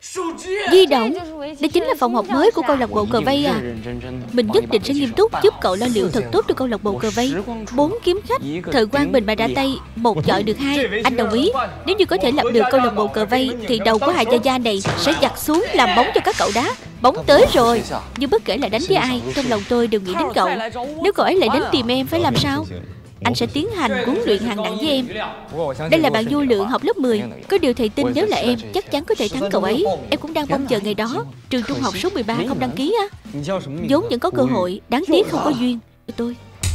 Di động. Đây chính là phòng học mới của câu lạc bộ cờ vây à? Mình nhất định sẽ nghiêm túc giúp cậu lo liệu thật tốt cho câu lạc bộ cờ vây. 4 kiếm khách, Thời Quang Bình mà ra tay, một chọi được 2. Anh đồng ý. Nếu như có thể lập được câu lạc bộ cờ vây thì đầu của Hà Gia Gia này sẽ giặt xuống làm bóng cho các cậu đá. Bóng tới rồi. Nhưng bất kể là đánh với ai, trong lòng tôi đều nghĩ đến cậu. Nếu cậu ấy lại đến tìm em phải làm sao? Anh sẽ tiến hành huấn luyện hạng nặng với em. Đây là bạn Du Lượng học lớp 10. Có điều thầy tin nếu là em chắc chắn có thể thắng cậu ấy. Em cũng đang mong chờ ngày đó. Trường trung học số 13 không đăng ký á. Vốn vẫn có cơ hội, đáng tiếc không có duyên. Tôi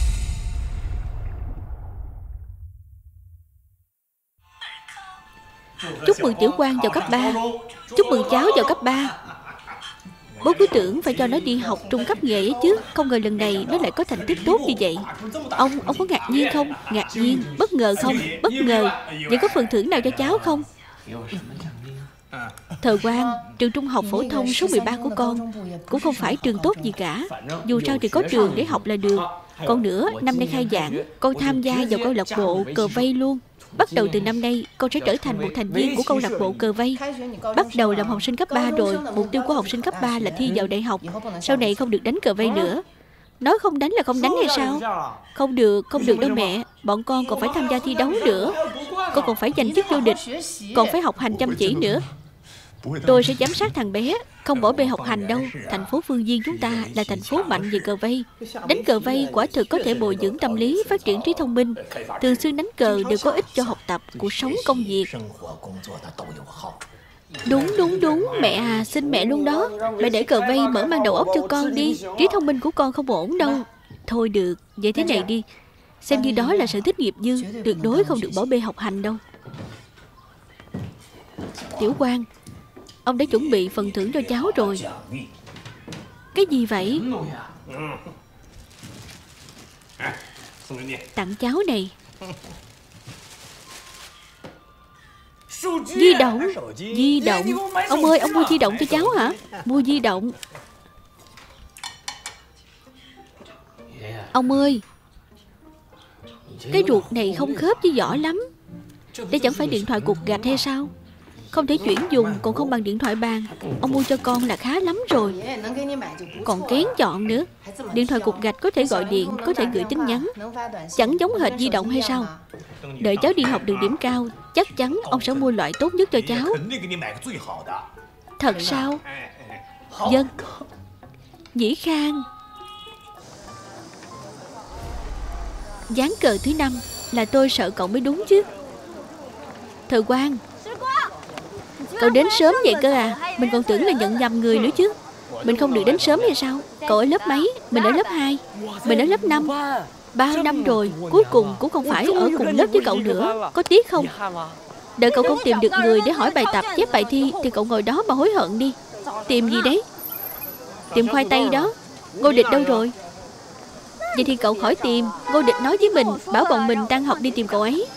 chúc mừng Tiểu Quang vào cấp 3. Chúc mừng cháu vào cấp 3. Bố cứ tưởng phải cho nó đi học trung cấp nghề ấy chứ. Không ngờ lần này nó lại có thành tích tốt như vậy. Ông có ngạc nhiên không? Ngạc nhiên. Bất ngờ không? Bất ngờ. Vậy có phần thưởng nào cho cháu không? Thời Quang, trường trung học phổ thông số 13 của con cũng không phải trường tốt gì cả. Dù sao thì có trường để học là được. Còn nữa, năm nay khai giảng, con tham gia vào câu lạc bộ cờ vây luôn. Bắt đầu từ năm nay, con sẽ trở thành một thành viên của câu lạc bộ cờ vây. Bắt đầu làm học sinh cấp 3 rồi. Mục tiêu của học sinh cấp 3 là thi vào đại học. Sau này không được đánh cờ vây nữa. Nói không đánh là không đánh hay sao? Không được đâu mẹ. Bọn con còn phải tham gia thi đấu nữa. Con còn phải giành chức vô địch. Còn phải học hành chăm chỉ nữa. Tôi sẽ giám sát thằng bé, không bỏ bê học hành đâu. Thành phố Phương Viên chúng ta là thành phố mạnh về cờ vây. Đánh cờ vây quả thực có thể bồi dưỡng tâm lý, phát triển trí thông minh. Thường xuyên đánh cờ đều có ích cho học tập, cuộc sống, công việc. Đúng, mẹ à, xin mẹ luôn đó. Mẹ để cờ vây mở mang đầu óc cho con đi. Trí thông minh của con không ổn đâu. Thôi được, vậy thế này đi. Xem như đó là sở thích nghiệp dư, tuyệt đối không được bỏ bê học hành đâu. Tiểu Quang, ông đã chuẩn bị phần thưởng cho cháu rồi. Cái gì vậy? Tặng cháu này. Di động. Di động. Ông ơi, ông mua di động cho cháu hả? Mua di động. Ông ơi, cái ruột này không khớp với vỏ lắm. Đây chẳng phải điện thoại cục gạch hay sao? Không thể chuyển dùng, còn không bằng điện thoại bàn. Ông mua cho con là khá lắm rồi. Còn kén chọn nữa. Điện thoại cục gạch có thể gọi điện, có thể gửi tin nhắn. Chẳng giống hệt di động hay sao? Đợi cháu đi học được điểm cao, chắc chắn ông sẽ mua loại tốt nhất cho cháu. Thật sao? Vâng. Nhĩ Khang. Ván cờ thứ 5 là tôi sợ cậu mới đúng chứ. Thời Quang, cậu đến sớm vậy cơ à? Mình còn tưởng là nhận nhầm người nữa chứ. Mình không được đến sớm hay sao? Cậu ở lớp mấy? Mình ở lớp 2. Mình ở lớp 5. 3 năm rồi, cuối cùng cũng không phải ở cùng lớp với cậu nữa. Có tiếc không? Đợi cậu không tìm được người để hỏi bài tập, chép bài thi thì cậu ngồi đó mà hối hận đi. Tìm gì đấy? Tìm khoai tây đó. Ngô Địch đâu rồi? Vậy thì cậu khỏi tìm. Ngô Địch nói với mình, bảo bọn mình tan học đi tìm cậu ấy.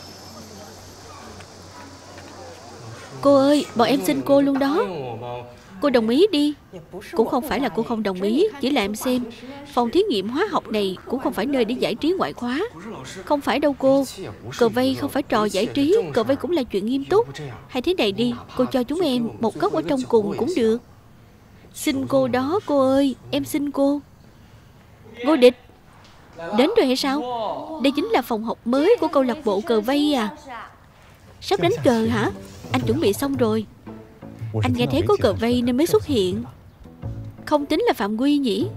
Cô ơi, bọn em xin cô luôn đó. Cô đồng ý đi. Cũng không phải là cô không đồng ý, chỉ là em xem phòng thí nghiệm hóa học này cũng không phải nơi để giải trí ngoại khóa. Không phải đâu cô. Cờ vây không phải trò giải trí, cờ vây cũng là chuyện nghiêm túc. Hay thế này đi, cô cho chúng em một góc ở trong cùng cũng được. Xin cô đó cô ơi, em xin cô. Ngô Địch đến rồi hay sao? Đây chính là phòng học mới của câu lạc bộ cờ vây à? Sắp đánh cờ hả? Anh chuẩn bị xong rồi. Anh nghe thấy có cờ vây nên mới xuất hiện. Không tính là phạm quy nhỉ?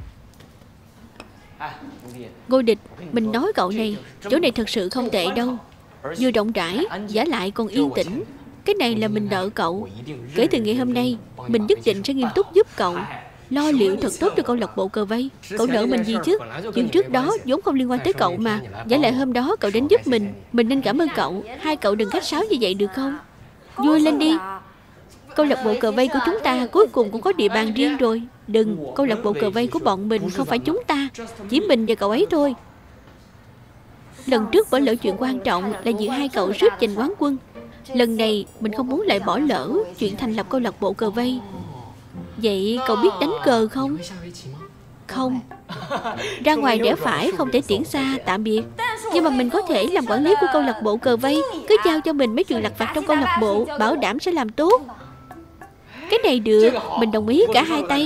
Ngô Địch, mình nói cậu này, chỗ này thật sự không tệ đâu. Vừa rộng rãi, vả lại còn yên tĩnh. Cái này là mình nợ cậu. Kể từ ngày hôm nay, mình nhất định sẽ nghiêm túc giúp cậu, lo liệu thật tốt cho câu lạc bộ cờ vây. Cậu nợ mình gì chứ? Chuyện trước đó vốn không liên quan tới cậu mà. Vả lại hôm đó cậu đến giúp mình nên cảm ơn cậu. Hai cậu đừng khách sáo như vậy được không? Vui lên đi. Câu lạc bộ cờ vây của chúng ta cuối cùng cũng có địa bàn riêng rồi. Đừng, câu lạc bộ cờ vây của bọn mình không phải chúng ta, chỉ mình và cậu ấy thôi. Lần trước bỏ lỡ chuyện quan trọng là giữa hai cậu suýt giành quán quân. Lần này mình không muốn lại bỏ lỡ chuyện thành lập câu lạc bộ cờ vây. Vậy cậu biết đánh cờ không? Không. Ra ngoài rẽ phải, không thể tiễn xa, tạm biệt. Nhưng mà mình có thể làm quản lý của câu lạc bộ cờ vây. Cứ giao cho mình mấy chuyện lặt vặt trong câu lạc bộ, bảo đảm sẽ làm tốt. này được, mình đồng ý cả hai tay.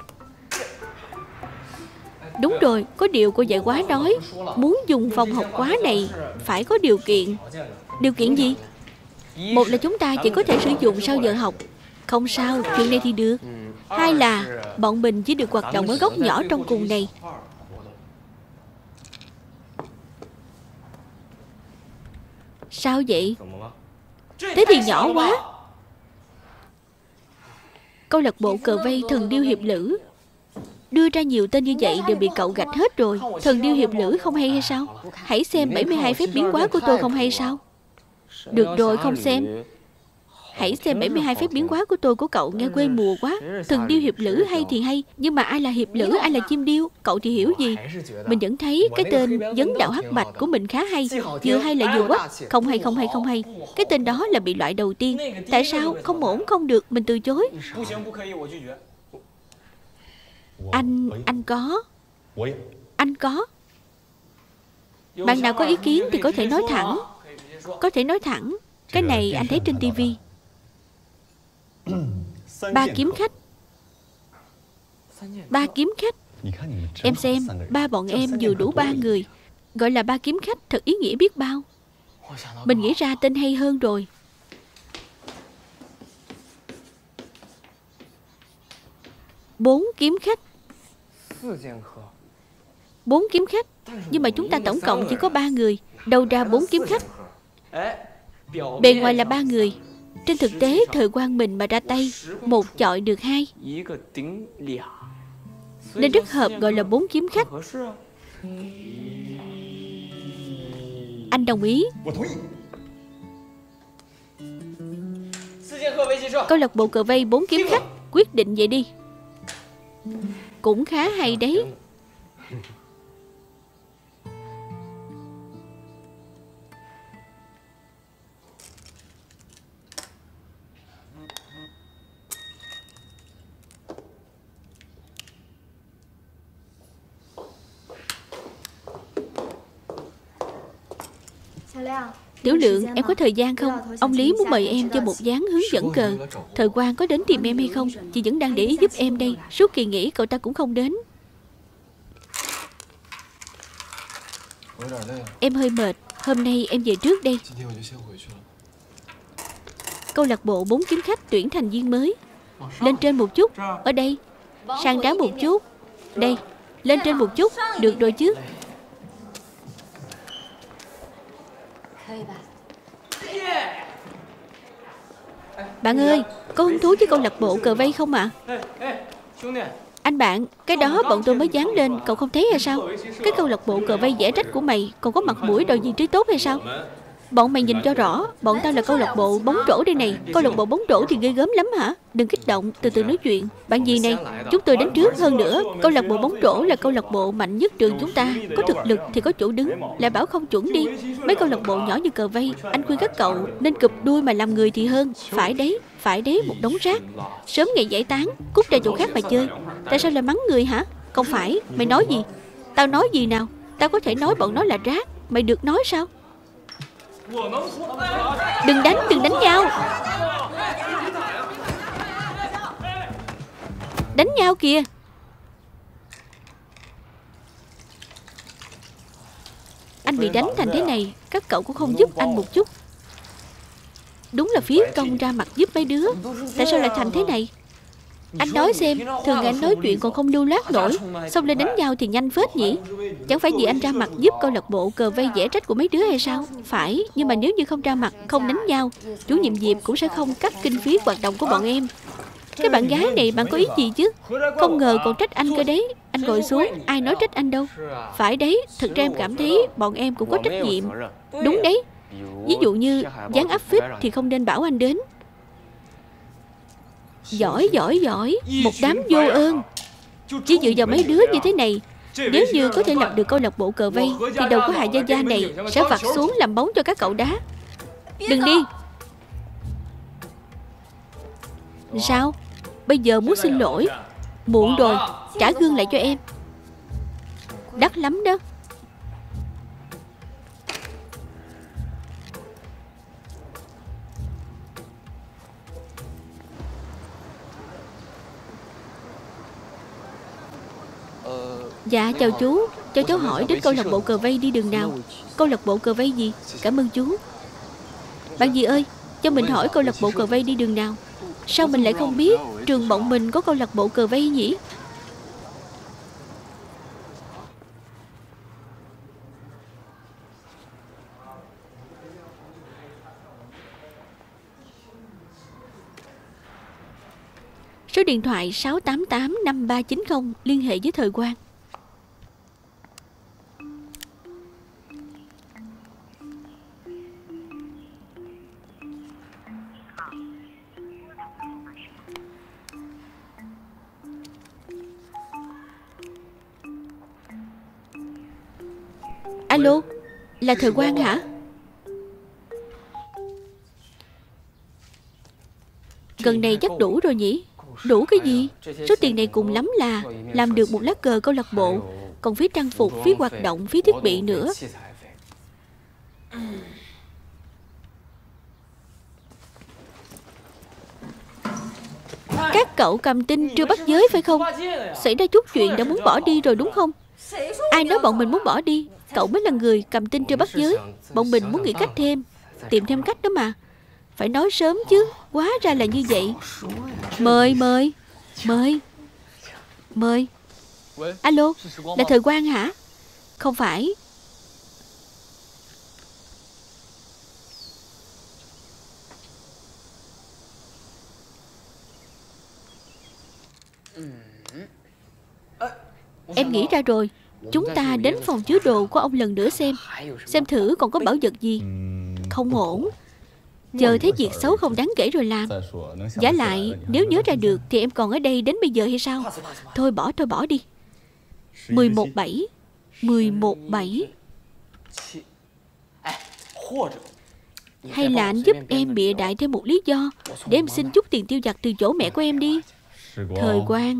Đúng rồi, có điều cô dạy khóa nói muốn dùng phòng học khóa này phải có điều kiện. Điều kiện gì? Một là chúng ta chỉ có thể sử dụng sau giờ học. Không sao, chuyện này thì được. Hai là bọn mình chỉ được hoạt động ở góc nhỏ trong cùng này. Sao vậy? Thế thì nhỏ quá. Câu lạc bộ cờ vây Thần Điêu Hiệp Lữ đưa ra nhiều tên như vậy đều bị cậu gạch hết rồi. Thần Điêu Hiệp Lữ không hay hay sao? Hãy xem 72 phép biến hóa của tôi không hay sao? Được rồi, không xem. Hãy xem 72 phép biến hóa của tôi của cậu nghe quê mùa quá. Thần Điêu Hiệp Lữ hay thì hay, nhưng mà ai là hiệp lữ, ai là chim điêu, cậu thì hiểu gì? Mình vẫn thấy cái tên Vấn Đạo Hắc Bạch của mình khá hay. Vừa hay lại vừa quắc. Không hay, không hay, không hay. Cái tên đó là bị loại đầu tiên. Tại sao? Không ổn, không được, mình từ chối. Anh có. Bạn nào có ý kiến thì có thể nói thẳng. Có thể nói thẳng. Cái này anh thấy trên tivi. 3 kiếm khách. 3 kiếm khách. Em xem, ba bọn em vừa đủ 3 người. Gọi là 3 kiếm khách thật ý nghĩa biết bao. Mình nghĩ ra tên hay hơn rồi. 4 kiếm khách. 4 kiếm khách. Nhưng mà chúng ta tổng cộng chỉ có 3 người. Đâu ra 4 kiếm khách? Bề ngoài là 3 người. Trên thực tế thời quang mình mà ra tay, một chọi được 2, nên rất hợp gọi là 4 kiếm khách. Anh đồng ý. Câu lạc bộ cờ vây 4 kiếm khách quyết định vậy đi. Cũng khá hay đấy. Tiểu Lượng, em có thời gian không? Ông Lý muốn mời em cho một ván hướng dẫn cờ. Thời Quang có đến tìm em hay không? Chị vẫn đang để ý giúp em đây. Suốt kỳ nghỉ cậu ta cũng không đến. Em hơi mệt. Hôm nay em về trước đây. Câu lạc bộ 4 kiếm khách tuyển thành viên mới. Lên trên một chút. Ở đây. Sang trán một chút. Đây. Lên trên một chút. Được rồi chứ. Bạn ơi, có hứng thú với câu lạc bộ cờ vây không ạ? Anh bạn, cái đó bọn tôi mới dán lên, cậu không thấy hay sao? Cái câu lạc bộ cờ vây vẽ rách của mày còn có mặt mũi đòi vị trí tốt hay sao? Bọn mày nhìn cho rõ, bọn tao là câu lạc bộ bóng rổ đây này. Câu lạc bộ bóng rổ thì ghê gớm lắm hả? Đừng kích động, từ từ nói chuyện. Bạn gì này, chúng tôi đến trước hơn nữa. Câu lạc bộ bóng rổ là câu lạc bộ mạnh nhất trường chúng ta. Có thực lực thì có chỗ đứng. Lại bảo không chuẩn đi. Mấy câu lạc bộ nhỏ như cờ vây, anh khuyên các cậu nên cụp đuôi mà làm người thì hơn. Phải đấy, một đống rác. Sớm ngày giải tán, cút ra chỗ khác mà chơi. Tại sao lại mắng người hả? Không phải, mày nói gì? Tao nói gì nào? Tao có thể nói bọn nó là rác. Mày được nói sao? Đừng đánh nhau. Đánh nhau kìa. Anh bị đánh thành thế này, các cậu cũng không giúp anh một chút. Đúng là phí công ra mặt giúp mấy đứa. Tại sao lại thành thế này? Anh nói xem, thường ngày anh nói chuyện còn không lưu loát nổi, xong lên đánh nhau thì nhanh phết nhỉ? Chẳng phải vì anh ra mặt giúp câu lạc bộ cờ vây vẽ trách của mấy đứa hay sao? Phải, nhưng mà nếu như không ra mặt, không đánh nhau, chủ nhiệm Diệp cũng sẽ không cắt kinh phí hoạt động của bọn em. Cái bạn gái này bạn có ý gì chứ? Không ngờ còn trách anh cơ đấy. Anh ngồi xuống, ai nói trách anh đâu. Phải đấy, thật ra em cảm thấy bọn em cũng có trách nhiệm. Đúng đấy. Ví dụ như dán áp phích thì không nên bảo anh đến. Giỏi. Một đám vô ơn. Chỉ dựa vào mấy đứa như thế này, nếu như có thể lập được câu lạc bộ cờ vây thì đầu của Hà Gia Gia này sẽ vặt xuống làm bóng cho các cậu đá. Đừng đi. Sao? Bây giờ muốn xin lỗi? Muộn rồi. Trả gương lại cho em. Đắt lắm đó. Dạ chào chú. Cho cháu hỏi đến câu lạc bộ cờ vây đi đường nào? Câu lạc bộ cờ vây gì? Cảm ơn chú. Bạn gì ơi, cho mình hỏi câu lạc bộ cờ vây đi đường nào? Sao mình lại không biết trường bọn mình có câu lạc bộ cờ vây nhỉ? Số điện thoại 688-5390 liên hệ với Thời Quang. Alo, là Thời Quang hả? Gần này chắc đủ rồi nhỉ? Đủ cái gì? Số tiền này cùng lắm là làm được một lá cờ câu lạc bộ, còn phí trang phục, phí hoạt động, phí thiết bị nữa. Các cậu cầm tin chưa bắt giới phải không? Xảy ra chút chuyện đã muốn bỏ đi rồi đúng không? Ai nói bọn mình muốn bỏ đi? Cậu mới là người cầm tin chưa bắt giới. Bọn mình muốn nghĩ cách thêm, tìm thêm cách đó mà. Phải nói sớm chứ. Hóa ra là như vậy. Mời. Alo, là Thời Quang hả? Không phải. Em nghĩ ra rồi. Chúng ta đến phòng chứa đồ của ông lần nữa xem thử còn có bảo vật gì. Không ổn. Chờ thấy việc xấu không đáng kể rồi làm. Vả lại nếu nhớ ra được thì em còn ở đây đến bây giờ hay sao? Thôi bỏ đi. 117 Hay là anh giúp em bịa đại thêm một lý do để em xin chút tiền tiêu vặt từ chỗ mẹ của em đi. Thời Quang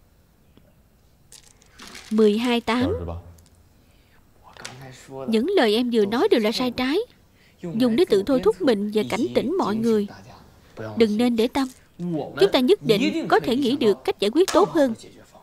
128. Những lời em vừa nói đều là sai trái, dùng để tự thôi thúc mình và cảnh tỉnh mọi người. Đừng nên để tâm. Chúng ta nhất định có thể nghĩ được cách giải quyết tốt hơn.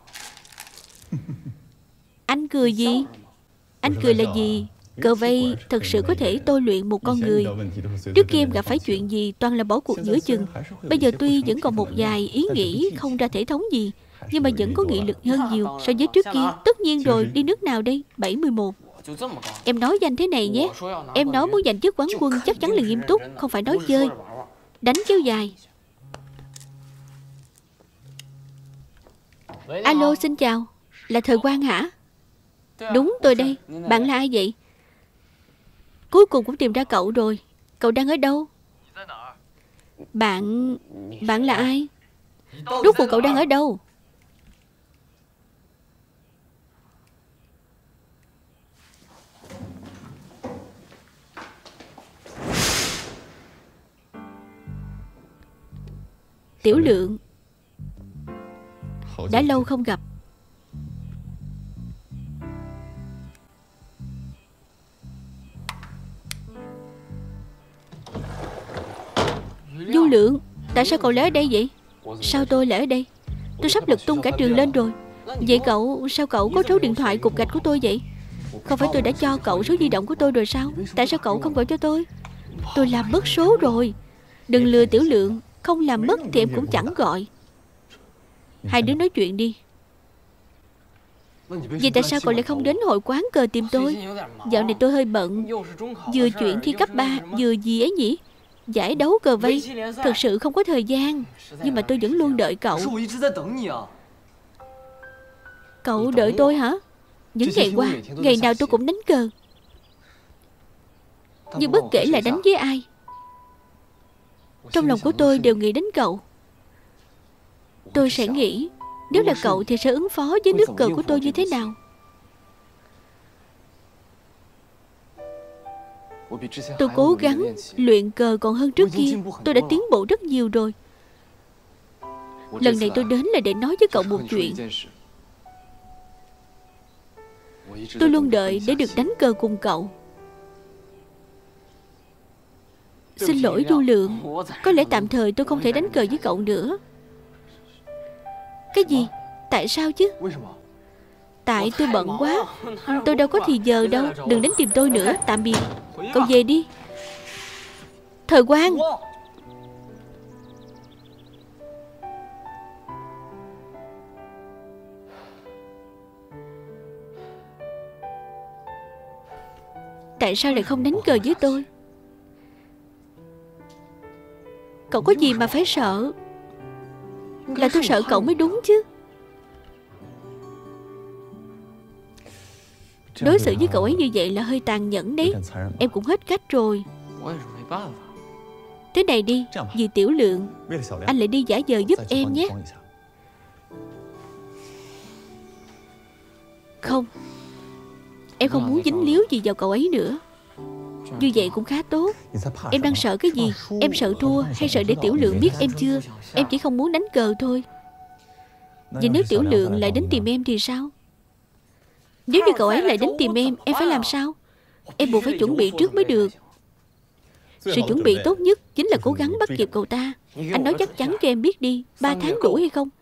Anh cười gì? Anh cười là gì? Cờ vây thật sự có thể tôi luyện một con người. Trước kia em gặp phải chuyện gì toàn là bỏ cuộc giữa chừng. Bây giờ tuy vẫn còn một vài ý nghĩ không ra thể thống gì, nhưng mà vẫn có nghị lực hơn nhiều so với trước kia. Tất nhiên rồi, đi nước nào đây? 71. Em nói danh thế này nhé. Em nói muốn giành chức quán quân chắc chắn là nghiêm túc, không phải nói chơi. Đánh kéo dài. Alo, xin chào. Là Thời Quang hả? Đúng, tôi đây. Bạn là ai vậy? Cuối cùng cũng tìm ra cậu rồi. Cậu đang ở đâu? Bạn là ai? Rốt cuộc cậu đang ở đâu? Tiểu Lượng. Đã lâu không gặp. Du Lượng, tại sao cậu lại ở đây vậy? Sao tôi lại ở đây? Tôi sắp lật tung cả trường lên rồi. Vậy sao cậu có số điện thoại cục gạch của tôi vậy? Không phải tôi đã cho cậu số di động của tôi rồi sao? Tại sao cậu không gọi cho tôi? Tôi làm mất số rồi. Đừng lừa Tiểu Lượng. Không làm mất thì em cũng chẳng gọi. Hai đứa nói chuyện đi. Vậy tại sao cậu lại không đến hội quán cờ tìm tôi? Dạo này tôi hơi bận. Vừa chuyện thi cấp 3, vừa gì ấy nhỉ? Giải đấu cờ vây. Thật sự không có thời gian. Nhưng mà tôi vẫn luôn đợi cậu. Cậu đợi tôi hả? Những ngày qua, ngày nào tôi cũng đánh cờ. Nhưng bất kể là đánh với ai, trong lòng của tôi đều nghĩ đến cậu. Tôi sẽ nghĩ nếu là cậu thì sẽ ứng phó với nước cờ của tôi như thế nào. Tôi cố gắng luyện cờ còn hơn trước kia. Tôi đã tiến bộ rất nhiều rồi. Lần này tôi đến là để nói với cậu một chuyện. Tôi luôn đợi để được đánh cờ cùng cậu. Xin lỗi Du Lượng, có lẽ tạm thời tôi không thể đánh cờ với cậu nữa. Cái gì? Tại sao chứ? Tại tôi bận quá, tôi đâu có thì giờ đâu. Đừng đến tìm tôi nữa, tạm biệt. Cậu về đi. Thời Quang. Tại sao lại không đánh cờ với tôi? Cậu có gì mà phải sợ? Là tôi sợ cậu mới đúng chứ. Đối xử với cậu ấy như vậy là hơi tàn nhẫn đấy. Em cũng hết cách rồi. Thế này đi, vì Tiểu Lượng, anh lại đi giả vờ giúp em nhé. Không, em không muốn dính líu gì vào cậu ấy nữa. Như vậy cũng khá tốt. Em đang sợ cái gì? Em sợ thua hay sợ để Tiểu Lượng biết em chưa? Em chỉ không muốn đánh cờ thôi. Vậy nếu Tiểu Lượng lại đến tìm em thì sao? Nếu như cậu ấy lại đến tìm em phải làm sao? Em buộc phải chuẩn bị trước mới được. Sự chuẩn bị tốt nhất chính là cố gắng bắt kịp cậu ta. Anh nói chắc chắn cho em biết đi, 3 tháng đủ hay không?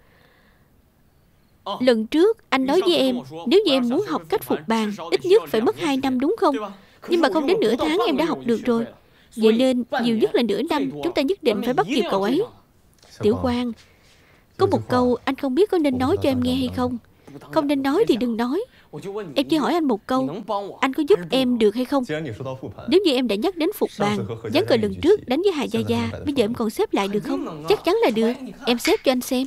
Lần trước anh nói với em, nếu như em muốn học cách phục bàn, ít nhất phải mất 2 năm đúng không? Nhưng mà không đến nửa tháng em đã học được rồi. Vậy nên nhiều nhất là nửa năm, chúng ta nhất định phải bắt kịp cậu ấy. Tiểu Quang, có một câu anh không biết có nên nói cho em nghe hay không. Không nên nói thì đừng nói. Em chỉ hỏi anh một câu, anh có giúp em được hay không? Nếu như em đã nhắc đến phục bàn, ván cờ lần trước đánh với Hà Gia Gia, bây giờ em còn xếp lại được không? Chắc chắn là được. Em xếp cho anh xem.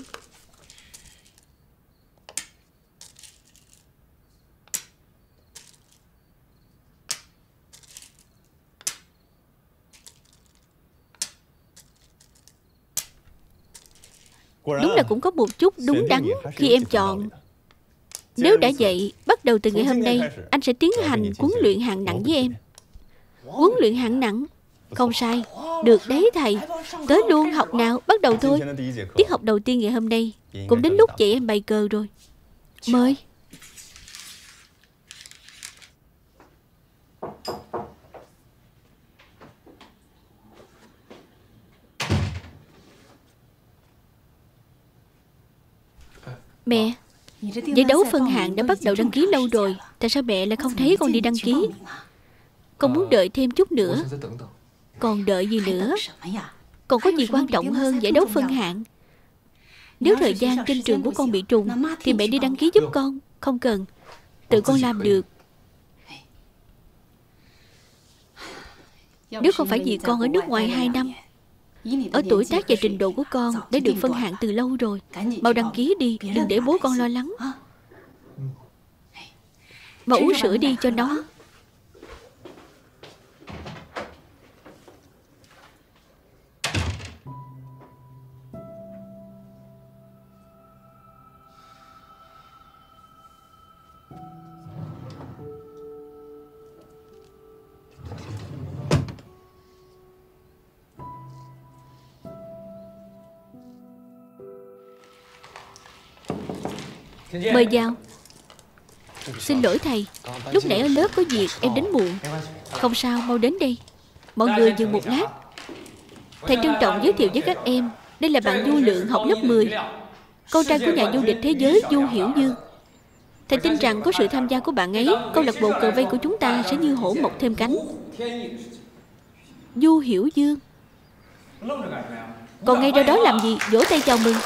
Đúng là cũng có một chút đúng đắn khi em chọn. Nếu đã vậy, bắt đầu từ ngày hôm nay, anh sẽ tiến hành huấn luyện hạng nặng với em. Huấn luyện hạng nặng? Không sai. Được đấy thầy. Tới luôn, học nào, bắt đầu thôi. Tiết học đầu tiên ngày hôm nay cũng đến lúc dạy em bày cờ rồi. Mời. Mẹ, giải đấu phân hạng đã bắt đầu đăng ký lâu rồi. Tại sao mẹ lại không thấy con đi đăng ký? Con muốn đợi thêm chút nữa. Còn đợi gì nữa? Còn có gì quan trọng hơn giải đấu phân hạng? Nếu thời gian trên trường của con bị trùng thì mẹ đi đăng ký giúp con. Không cần, tự con làm được. Nếu không phải vì con ở nước ngoài 2 năm, ở tuổi tác và trình độ của con đã được phân hạng từ lâu rồi. Mau đăng ký đi, đừng để bố con lo lắng. Mau uống sữa đi cho nó. Mời vào. Xin lỗi thầy, lúc nãy ở lớp có việc em đến muộn. Không sao, mau đến đây. Mọi người dừng một lát. Thầy trân trọng giới thiệu với các em, đây là bạn Du Lượng học lớp 10, con trai của nhà vô địch thế giới Du Hiểu Dương. Thầy tin rằng có sự tham gia của bạn ấy, câu lạc bộ cờ vây của chúng ta sẽ như hổ mọc thêm cánh. Du Hiểu Dương. Còn ngay ra đó làm gì? Vỗ tay chào mừng.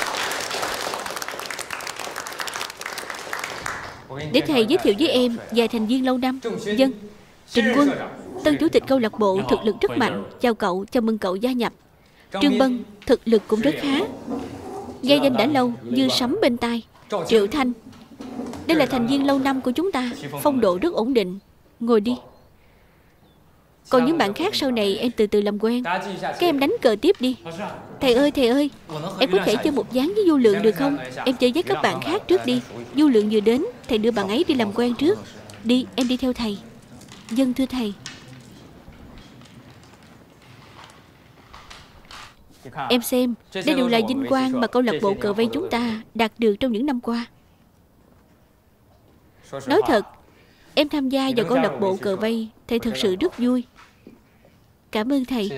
Để thầy giới thiệu với em vài thành viên lâu năm. Dân, Trịnh Quân, tân chủ tịch câu lạc bộ, thực lực rất mạnh. Chào cậu, chào mừng cậu gia nhập. Trương Bân, thực lực cũng rất khá, nghe danh đã lâu, như sấm bên tai. Triệu Thanh, đây là thành viên lâu năm của chúng ta, phong độ rất ổn định. Ngồi đi. Còn những bạn khác sau này em từ từ làm quen. Các em đánh cờ tiếp đi. Thầy ơi, em có thể chơi một ván với Du Lượng được không? Em chơi với các bạn khác trước đi. Du Lượng vừa đến, thầy đưa bạn ấy đi làm quen trước. Đi, em đi theo thầy. Dân thưa thầy. Em xem, đây đều là vinh quang mà câu lạc bộ cờ vây chúng ta đạt được trong những năm qua. Nói thật, em tham gia vào câu lạc bộ cờ vây, thầy thật sự rất vui. Cảm ơn thầy.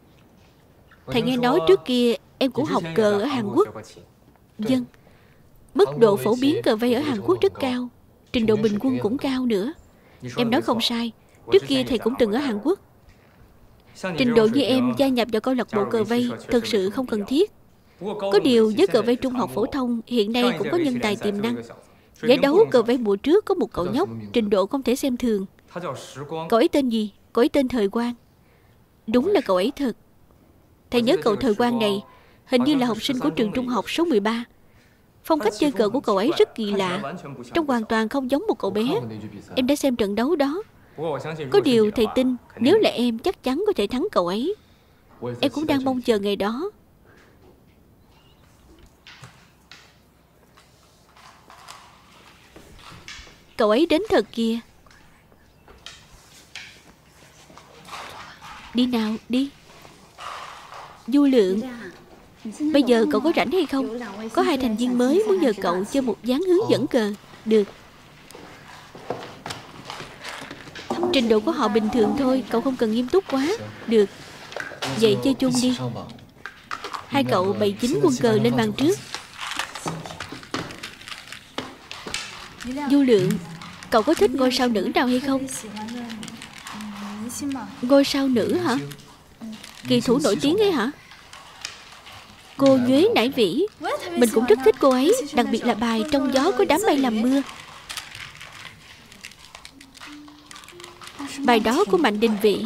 Thầy nghe nói trước kia em cũng học cờ ở Hàn Quốc. Vâng. Mức độ phổ biến cờ vây ở Hàn Quốc rất cao, trình độ bình quân cũng cao nữa. Em nói không sai, trước kia thầy cũng từng ở Hàn Quốc. Trình độ như em gia nhập vào câu lạc bộ cờ vây thực sự không cần thiết. Có điều với cờ vây trung học phổ thông hiện nay cũng có nhân tài tiềm năng. Giải đấu cờ vây mùa trước có một cậu nhóc trình độ không thể xem thường. Cậu ấy tên gì? Cậu ấy tên Thời Quang. Đúng là cậu ấy thật. Thầy nhớ cậu Thời Quang này hình như là học sinh của trường trung học số 13. Phong cách chơi cờ của cậu ấy rất kỳ lạ, trông hoàn toàn không giống một cậu bé. Em đã xem trận đấu đó. Có điều thầy tin nếu là em chắc chắn có thể thắng cậu ấy. Em cũng đang mong chờ ngày đó. Cậu ấy đến thật kìa. Đi nào, đi. Du Lượng, bây giờ cậu có rảnh hay không? Có 2 thành viên mới muốn nhờ cậu chơi một ván hướng dẫn cờ. Được. Trình độ của họ bình thường thôi, cậu không cần nghiêm túc quá. Được. Vậy chơi chung đi. Hai cậu bày 9 quân cờ lên bàn trước. Du Lượng, cậu có thích ngôi sao nữ nào hay không? Ngôi sao nữ hả? Kỳ thủ nổi tiếng ấy hả? Cô Nhuế Nải Vĩ. Mình cũng rất thích cô ấy, đặc biệt là bài Trong gió có đám mây làm mưa. Bài đó của Mạnh Đình Vĩ.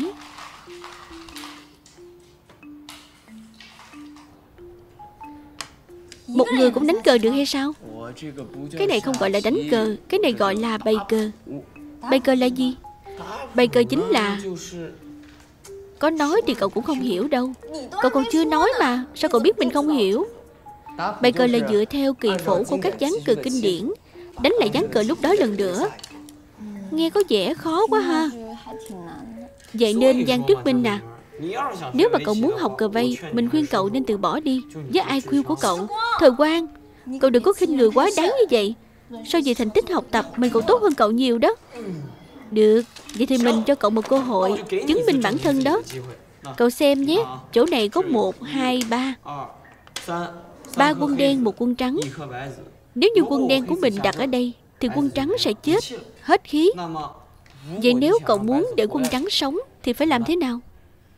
Một người cũng đánh cờ được hay sao? Cái này không gọi là đánh cờ, cái này gọi là bày cờ. Bày cờ là gì? Bày cờ chính là... Có nói thì cậu cũng không hiểu đâu. Cậu còn chưa nói mà, sao cậu biết mình không hiểu? Bày cờ là dựa theo kỳ phổ của các ván cờ kinh điển, đánh lại ván cờ lúc đó lần nữa. Nghe có vẻ khó quá ha. Vậy nên Giang Tuyết Minh à, nếu mà cậu muốn học cờ vây, mình khuyên cậu nên từ bỏ đi. Với IQ của cậu, Thời Quang, cậu đừng có khinh người quá đáng như vậy. So về thành tích học tập, mình còn tốt hơn cậu nhiều đó. Được, vậy thì mình cho cậu một cơ hội chứng minh bản thân đó. Cậu xem nhé, chỗ này có 1, 2, 3. 3 quân đen, 1 quân trắng. Nếu như quân đen của mình đặt ở đây thì quân trắng sẽ chết, hết khí. Vậy nếu cậu muốn để quân trắng sống thì phải làm thế nào?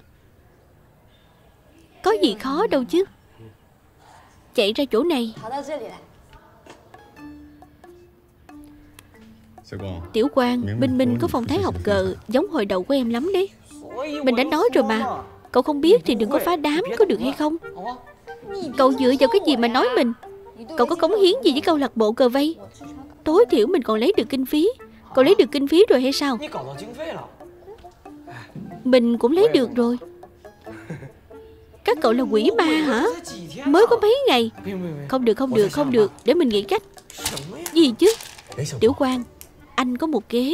Có gì khó đâu chứ. Chạy ra chỗ này. Tiểu Quang, Minh Minh có phong thái học cờ giống hồi đầu của em lắm đấy. Mình đã nói rồi mà. Cậu không biết thì đừng có phá đám, có được hay không? Cậu dựa vào cái gì mà nói mình? Cậu có cống hiến gì với câu lạc bộ cờ vây? Tối thiểu mình còn lấy được kinh phí. Cậu lấy được kinh phí rồi hay sao? Mình cũng lấy được rồi. Các cậu là quỷ ma hả? Mới có mấy ngày. Không được, không được, không được. Để mình nghĩ cách. Gì chứ? Tiểu Quang, anh có một kế.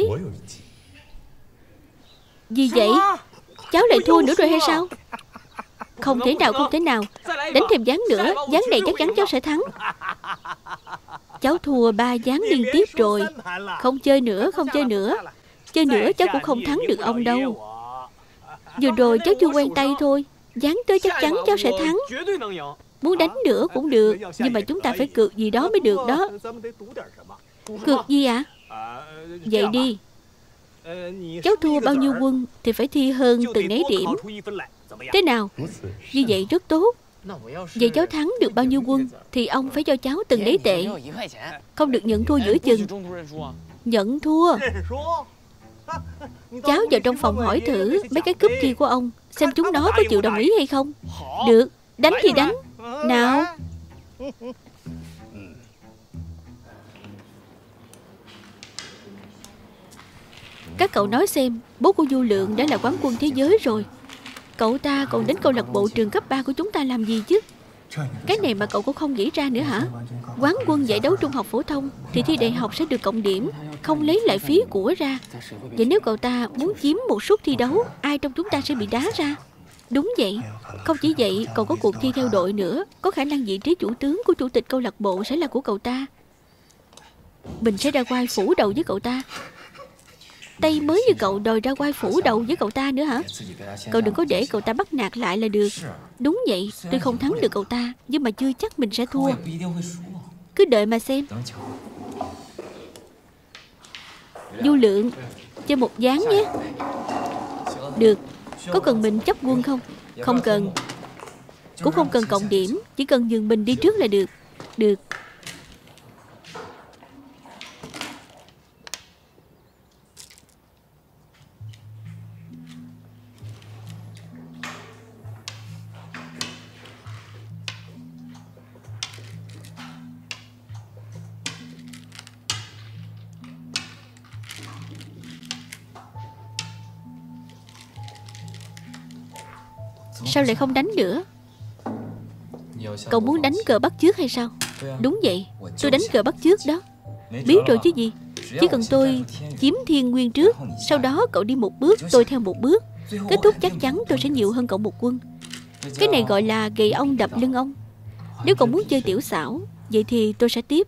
Gì vậy? Cháu lại thua nữa rồi hay sao? Không thể nào, không thể nào. Đánh thêm ván nữa, ván này chắc chắn cháu sẽ thắng. Cháu thua 3 ván liên tiếp rồi. Không chơi nữa, không chơi nữa. Chơi nữa cháu cũng không thắng được ông đâu. Vừa rồi cháu chưa quen tay thôi. Ván tới chắc chắn cháu sẽ thắng. Muốn đánh nữa cũng được, nhưng mà chúng ta phải cược gì đó mới được đó. Cược gì ạ? Vậy đi, cháu thua bao nhiêu quân thì phải thi hơn từng nấy điểm. Thế nào? Như vậy rất tốt. Vậy cháu thắng được bao nhiêu quân thì ông phải cho cháu từng đấy tệ. Không được nhận thua giữa chừng. Nhận thua. Cháu vào trong phòng hỏi thử mấy cái cúp kia của ông, xem chúng nó có chịu đồng ý hay không. Được, đánh thì đánh. Nào. Các cậu nói xem, bố của Du Lượng đã là quán quân thế giới rồi. Cậu ta còn đến câu lạc bộ trường cấp 3 của chúng ta làm gì chứ? Cái này mà cậu cũng không nghĩ ra nữa hả? Quán quân giải đấu trung học phổ thông thì thi đại học sẽ được cộng điểm, không lấy lại phí của ra. Vậy nếu cậu ta muốn chiếm một suất thi đấu, ai trong chúng ta sẽ bị đá ra? Đúng vậy. Không chỉ vậy, còn có cuộc thi theo đội nữa. Có khả năng vị trí chủ tướng của chủ tịch câu lạc bộ sẽ là của cậu ta. Mình sẽ ra quay phủ đầu với cậu ta. Tay mới như cậu đòi ra quay phủ đầu với cậu ta nữa hả? Cậu đừng có để cậu ta bắt nạt lại là được. Đúng vậy, tôi không thắng được cậu ta, nhưng mà chưa chắc mình sẽ thua. Cứ đợi mà xem. Du Lượng, chơi một ván nhé. Được. Có cần mình chấp quân không? Không cần. Cũng không cần cộng điểm, chỉ cần nhường mình đi trước là được. Được. Sao lại không đánh nữa? Cậu muốn đánh cờ bắt chước hay sao? Đúng vậy, tôi đánh cờ bắt chước đó. Biết rồi chứ gì. Chỉ cần tôi chiếm thiên nguyên trước, sau đó cậu đi một bước, tôi theo một bước. Kết thúc chắc chắn tôi sẽ nhiều hơn cậu một quân. Cái này gọi là gậy ông đập lưng ông. Nếu cậu muốn chơi tiểu xảo, vậy thì tôi sẽ tiếp.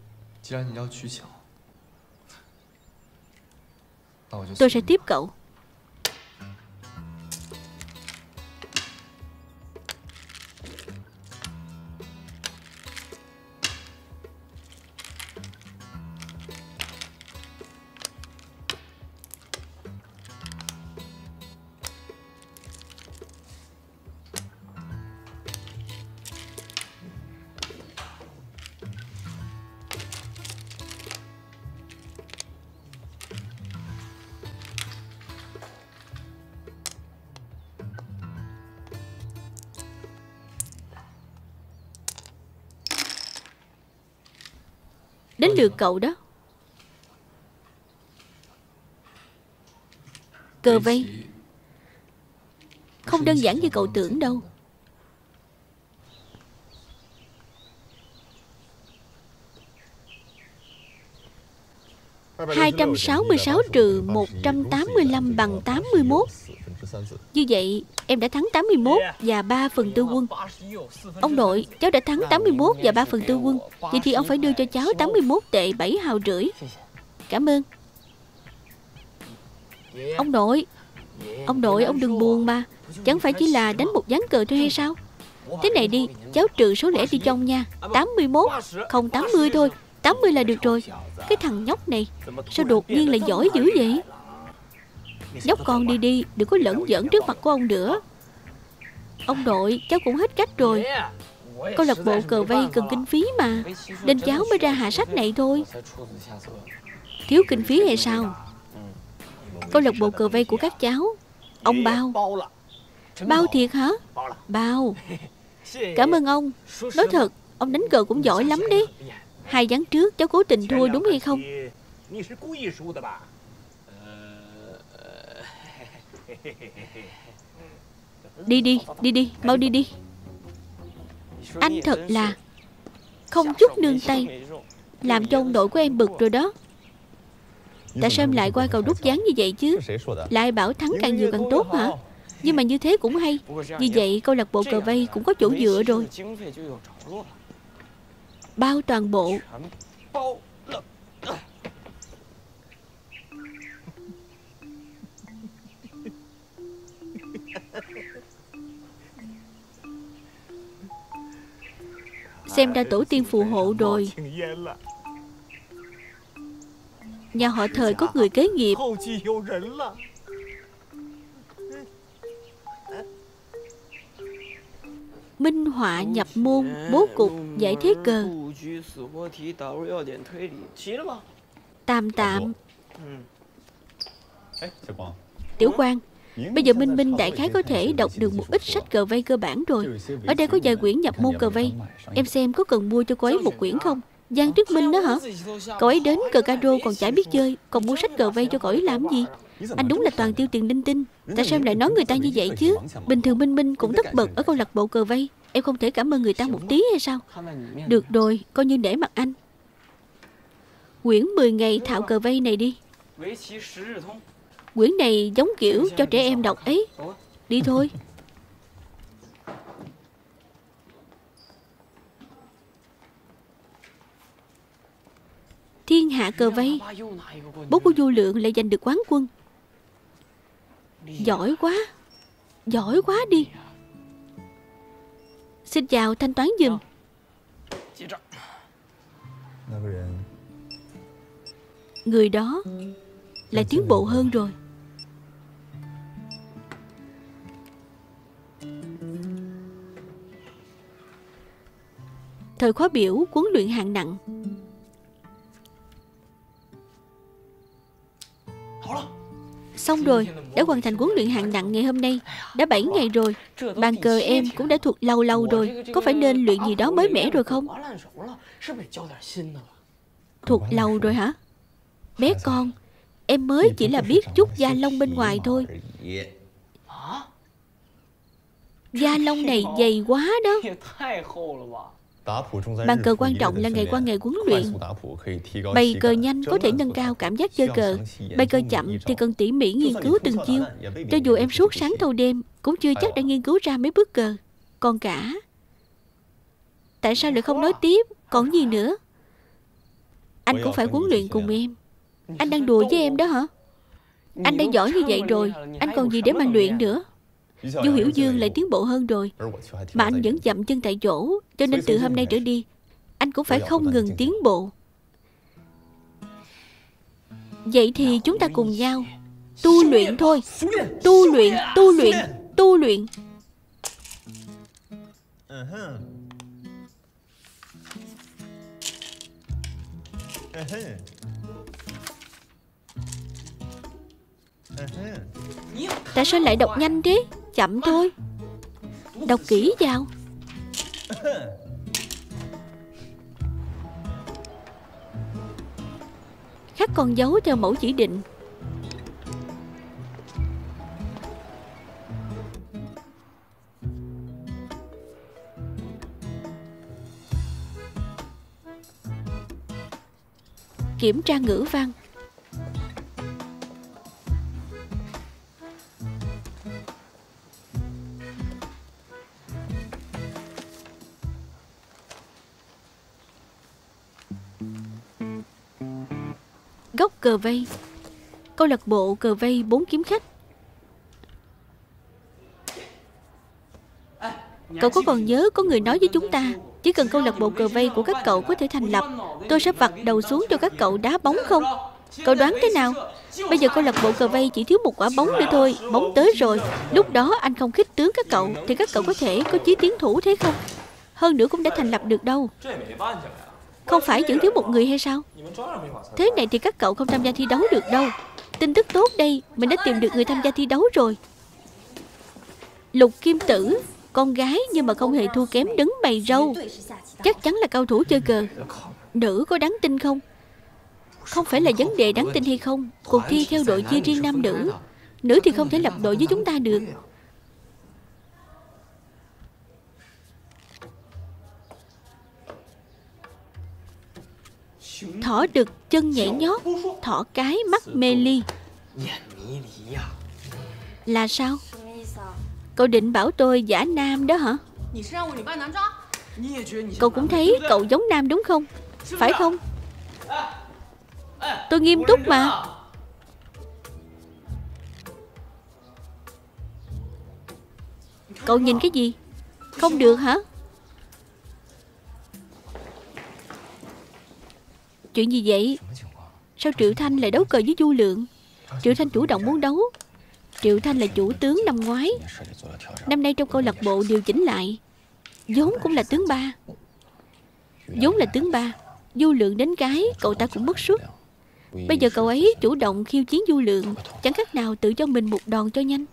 Tôi sẽ tiếp cậu. Đến lượt cậu đó. Cờ vây không đơn giản như cậu tưởng đâu. (266 trừ 185 bằng 81). Như vậy em đã thắng 81 và 3/4 quân. Ông nội, cháu đã thắng 81 và 3/4 quân. Vậy thì ông phải đưa cho cháu 81 tệ 7 hào rưỡi. Cảm ơn. Ông nội, ông đừng buồn mà. Chẳng phải chỉ là đánh một ván cờ thôi hay sao? Thế này đi, cháu trừ số lẻ đi trong nha. 81, không 80 thôi. 80 là được rồi. Cái thằng nhóc này sao đột nhiên lại giỏi dữ vậy? Nhóc con đi đi, đừng có lẫn giỡn trước mặt của ông nữa. Ông nội, cháu cũng hết cách rồi. Câu lạc bộ cờ vây cần kinh phí mà, nên cháu mới ra hạ sách này thôi. Thiếu kinh phí hay sao? Câu lạc bộ cờ vây của các cháu ông bao. Bao thiệt hả? Bao. Cảm ơn ông. Nói thật, ông đánh cờ cũng giỏi lắm đấy. 2 ván trước cháu cố tình thua đúng hay không? Đi đi, mau đi đi. Anh thật là không chút nương tay, làm cho ông nội của em bực rồi đó. Tại sao em lại qua cầu đúc ván như vậy chứ? Lại bảo thắng càng nhiều càng tốt hả? Nhưng mà như thế cũng hay. Như vậy câu lạc bộ cờ vây cũng có chỗ dựa rồi. Bao toàn bộ. Xem ra tổ tiên phù hộ rồi. Nhà họ Thời có người kế nghiệp. Minh họa nhập môn, bố cục, giải thế cờ. Tạm tạm. Tiểu Quang, bây giờ Minh Minh đại khái có thể đọc được một ít sách cờ vây cơ bản rồi. Ở đây có vài quyển nhập môn cờ vây. Em xem có cần mua cho cô ấy một quyển không? Giang Trước Minh đó hả? Cậu ấy đến cờ caro còn chả biết chơi, còn mua sách cờ vây cho cậu ấy làm gì? Anh đúng là toàn tiêu tiền linh tinh. Tại sao em lại nói người ta như vậy chứ? Bình thường Minh Minh cũng tất bật ở câu lạc bộ cờ vây. Em không thể cảm ơn người ta một tí hay sao? Được rồi, coi như để mặt anh. Quyển 10 ngày thạo cờ vây này đi. Quyển này giống kiểu cho trẻ em đọc ấy. Đi thôi. Thiên hạ cờ vây. Bố của Du Lượng lại giành được quán quân. Giỏi quá. Giỏi quá đi. Xin chào, thanh toán giùm. Người đó lại tiến bộ hơn rồi. Thời khóa biểu huấn luyện hạng nặng. Xong rồi, đã hoàn thành huấn luyện hạng nặng ngày hôm nay. Đã 7 ngày rồi. Bàn cờ em cũng đã thuộc lâu lâu rồi. Có phải nên luyện gì đó mới mẻ rồi không? Thuộc lâu rồi hả? Bé con, em mới chỉ là biết chút da lông bên ngoài thôi. Da lông này dày quá đó. Bàn cờ quan trọng là ngày qua ngày huấn luyện. Bày cờ nhanh có thể nâng cao cảm giác chơi cờ. Bày cờ chậm thì cần tỉ mỉ nghiên cứu từng chiêu. Cho dù em suốt sáng thâu đêm cũng chưa chắc đã nghiên cứu ra mấy bước cờ. Còn cả, tại sao lại không nói tiếp? Còn gì nữa? Anh cũng phải huấn luyện cùng em. Anh đang đùa với em đó hả? Anh đã giỏi như vậy rồi, anh còn gì để mà luyện nữa? Du Hiểu Dương lại tiến bộ hơn rồi, mà anh vẫn dậm chân tại chỗ. Cho nên từ hôm nay trở đi, anh cũng phải không ngừng tiến bộ. Vậy thì chúng ta cùng nhau tu luyện thôi. Tu luyện, tu luyện, tu luyện. Tại sao lại đọc nhanh thế? Chậm thôi. Đọc kỹ vào. Khắc con dấu theo mẫu chỉ định. Kiểm tra ngữ văn. Góc cờ vây. Câu lạc bộ cờ vây 4 kiếm khách. Cậu có còn nhớ có người nói với chúng ta, chỉ cần câu lạc bộ cờ vây của các cậu có thể thành lập, tôi sẽ vặt đầu xuống cho các cậu đá bóng không? Cậu đoán thế nào? Bây giờ câu lạc bộ cờ vây chỉ thiếu một quả bóng nữa thôi. Bóng tới rồi. Lúc đó anh không khích tướng các cậu thì các cậu có thể có chí tiến thủ thế không? Hơn nữa cũng đã thành lập được đâu. Không phải vẫn thiếu một người hay sao? Thế này thì các cậu không tham gia thi đấu được đâu. Tin tức tốt đây, mình đã tìm được người tham gia thi đấu rồi. Lục Kim Tử, con gái nhưng mà không hề thua kém đứng bày râu. Chắc chắn là cao thủ chơi cờ. Nữ có đáng tin không? Không phải là vấn đề đáng tin hay không. Cuộc thi theo đội chia riêng nam nữ. Nữ thì không thể lập đội với chúng ta được. Thỏ đực chân nhảy nhót, thỏ cái mắt mê ly. Là sao? Cậu định bảo tôi giả nam đó hả? Cậu cũng thấy cậu giống nam đúng không? Phải không? Tôi nghiêm túc mà. Cậu nhìn cái gì? Không được hả? Chuyện gì vậy? Sao Triệu Thanh lại đấu cờ với Du Lượng? Triệu Thanh chủ động muốn đấu. Triệu Thanh là chủ tướng năm ngoái. Năm nay trong câu lạc bộ điều chỉnh lại, vốn cũng là tướng 3. Vốn là tướng 3. Du Lượng đến cái cậu ta cũng mất suất. Bây giờ cậu ấy chủ động khiêu chiến Du Lượng, chẳng khác nào tự cho mình một đòn cho nhanh.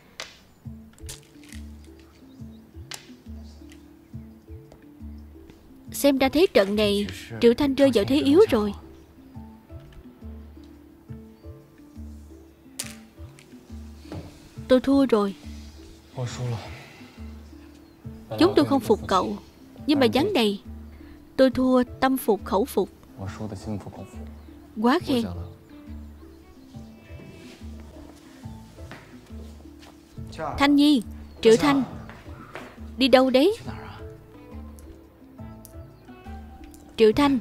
Xem ra thế trận này Triệu Thanh rơi vào thế yếu rồi. Tôi thua rồi. Chúng tôi không phục cậu, nhưng mà ván này tôi thua tâm phục khẩu phục. Quá khen. Thanh Nhi, Triệu Thanh, đi đâu đấy? Triệu Thanh.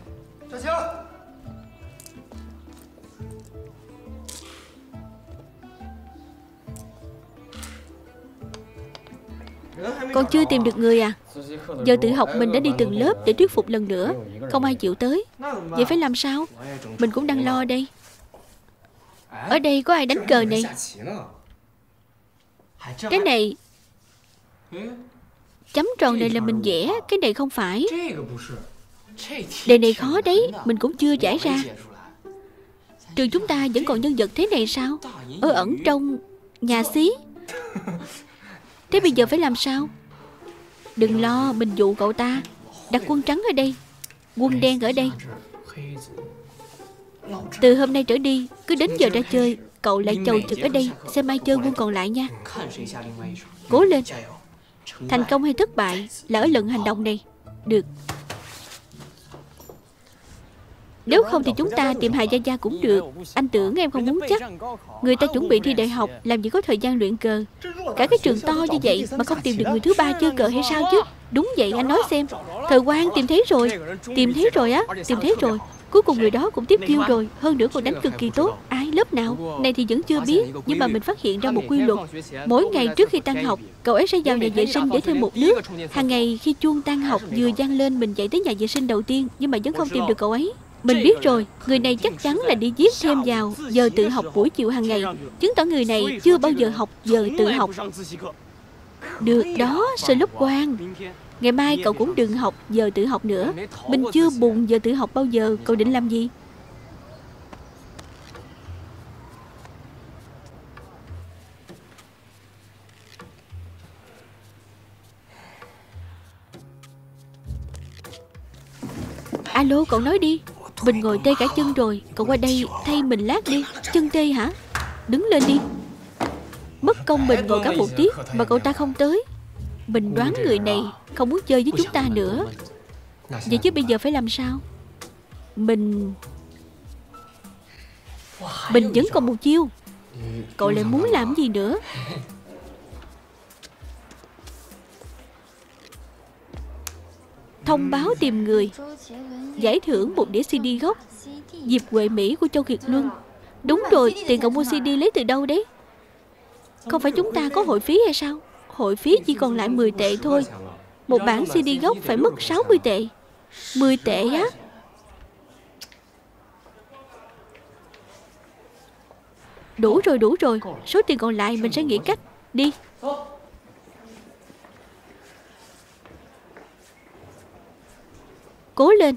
Còn chưa tìm được người à? Giờ tự học mình đã đi từng lớp để thuyết phục lần nữa, không ai chịu tới. Vậy phải làm sao? Mình cũng đang lo đây. Ở đây có ai đánh cờ này? Cái này, chấm tròn này là mình vẽ, cái này không phải. Đề này khó đấy, mình cũng chưa giải ra. Trường chúng ta vẫn còn nhân vật thế này sao? Ở ẩn trong nhà xí. Thế bây giờ phải làm sao? Đừng lo, mình dụ cậu ta. Đặt quân trắng ở đây, quân đen ở đây. Từ hôm nay trở đi, cứ đến giờ ra chơi, cậu lại chầu trực ở đây, xem ai chơi quân còn lại nha. Cố lên. Thành công hay thất bại là ở lần hành động này. Được. Nếu không thì chúng ta tìm Hà Gia Gia cũng được. Anh tưởng em không muốn chắc. Người ta chuẩn bị thi đại học, làm gì có thời gian luyện cờ. Cả cái trường to như vậy mà không tìm được người thứ ba chơi cờ hay sao chứ? Đúng vậy, anh nói xem. Thời Quang tìm thấy rồi. Tìm thấy rồi á, tìm thấy rồi. Cuối cùng người đó cũng tiếp chiêu rồi. Hơn nữa còn đánh cực kỳ tốt. Ai, lớp nào? Này thì vẫn chưa biết. Nhưng mà mình phát hiện ra một quy luật. Mỗi ngày trước khi tan học, cậu ấy sẽ vào nhà vệ sinh để thêm một nước. Hàng ngày khi chuông tan học vừa vang lên, mình chạy tới nhà vệ sinh đầu tiên, nhưng mà vẫn không tìm được cậu ấy. Mình biết rồi, người này chắc chắn là đi viết thêm vào giờ tự học buổi chiều hàng ngày, chứng tỏ người này chưa bao giờ học giờ tự học. Được đó, Sherlock Quang. Ngày mai cậu cũng đừng học giờ tự học nữa. Mình chưa bùng giờ tự học bao giờ. Cậu định làm gì? Alo, cậu nói đi. Mình ngồi tê cả chân rồi. Cậu qua đây thay mình lát đi. Chân tê hả? Đứng lên đi. Mất công mình ngồi cả một tiết mà cậu ta không tới. Mình đoán người này không muốn chơi với chúng ta nữa. Vậy chứ bây giờ phải làm sao? Mình vẫn còn một chiêu. Cậu lại muốn làm gì nữa? Thông báo tìm người. Giải thưởng một đĩa CD gốc Diệp Huệ Mỹ của Châu Kiệt Luân. Đúng rồi, tiền cậu mua CD lấy từ đâu đấy? Không phải chúng ta có hội phí hay sao? Hội phí chỉ còn lại 10 tệ thôi. Một bản CD gốc phải mất 60 tệ. 10 tệ á? Đủ rồi. Số tiền còn lại mình sẽ nghĩ cách. Đi. Cố lên.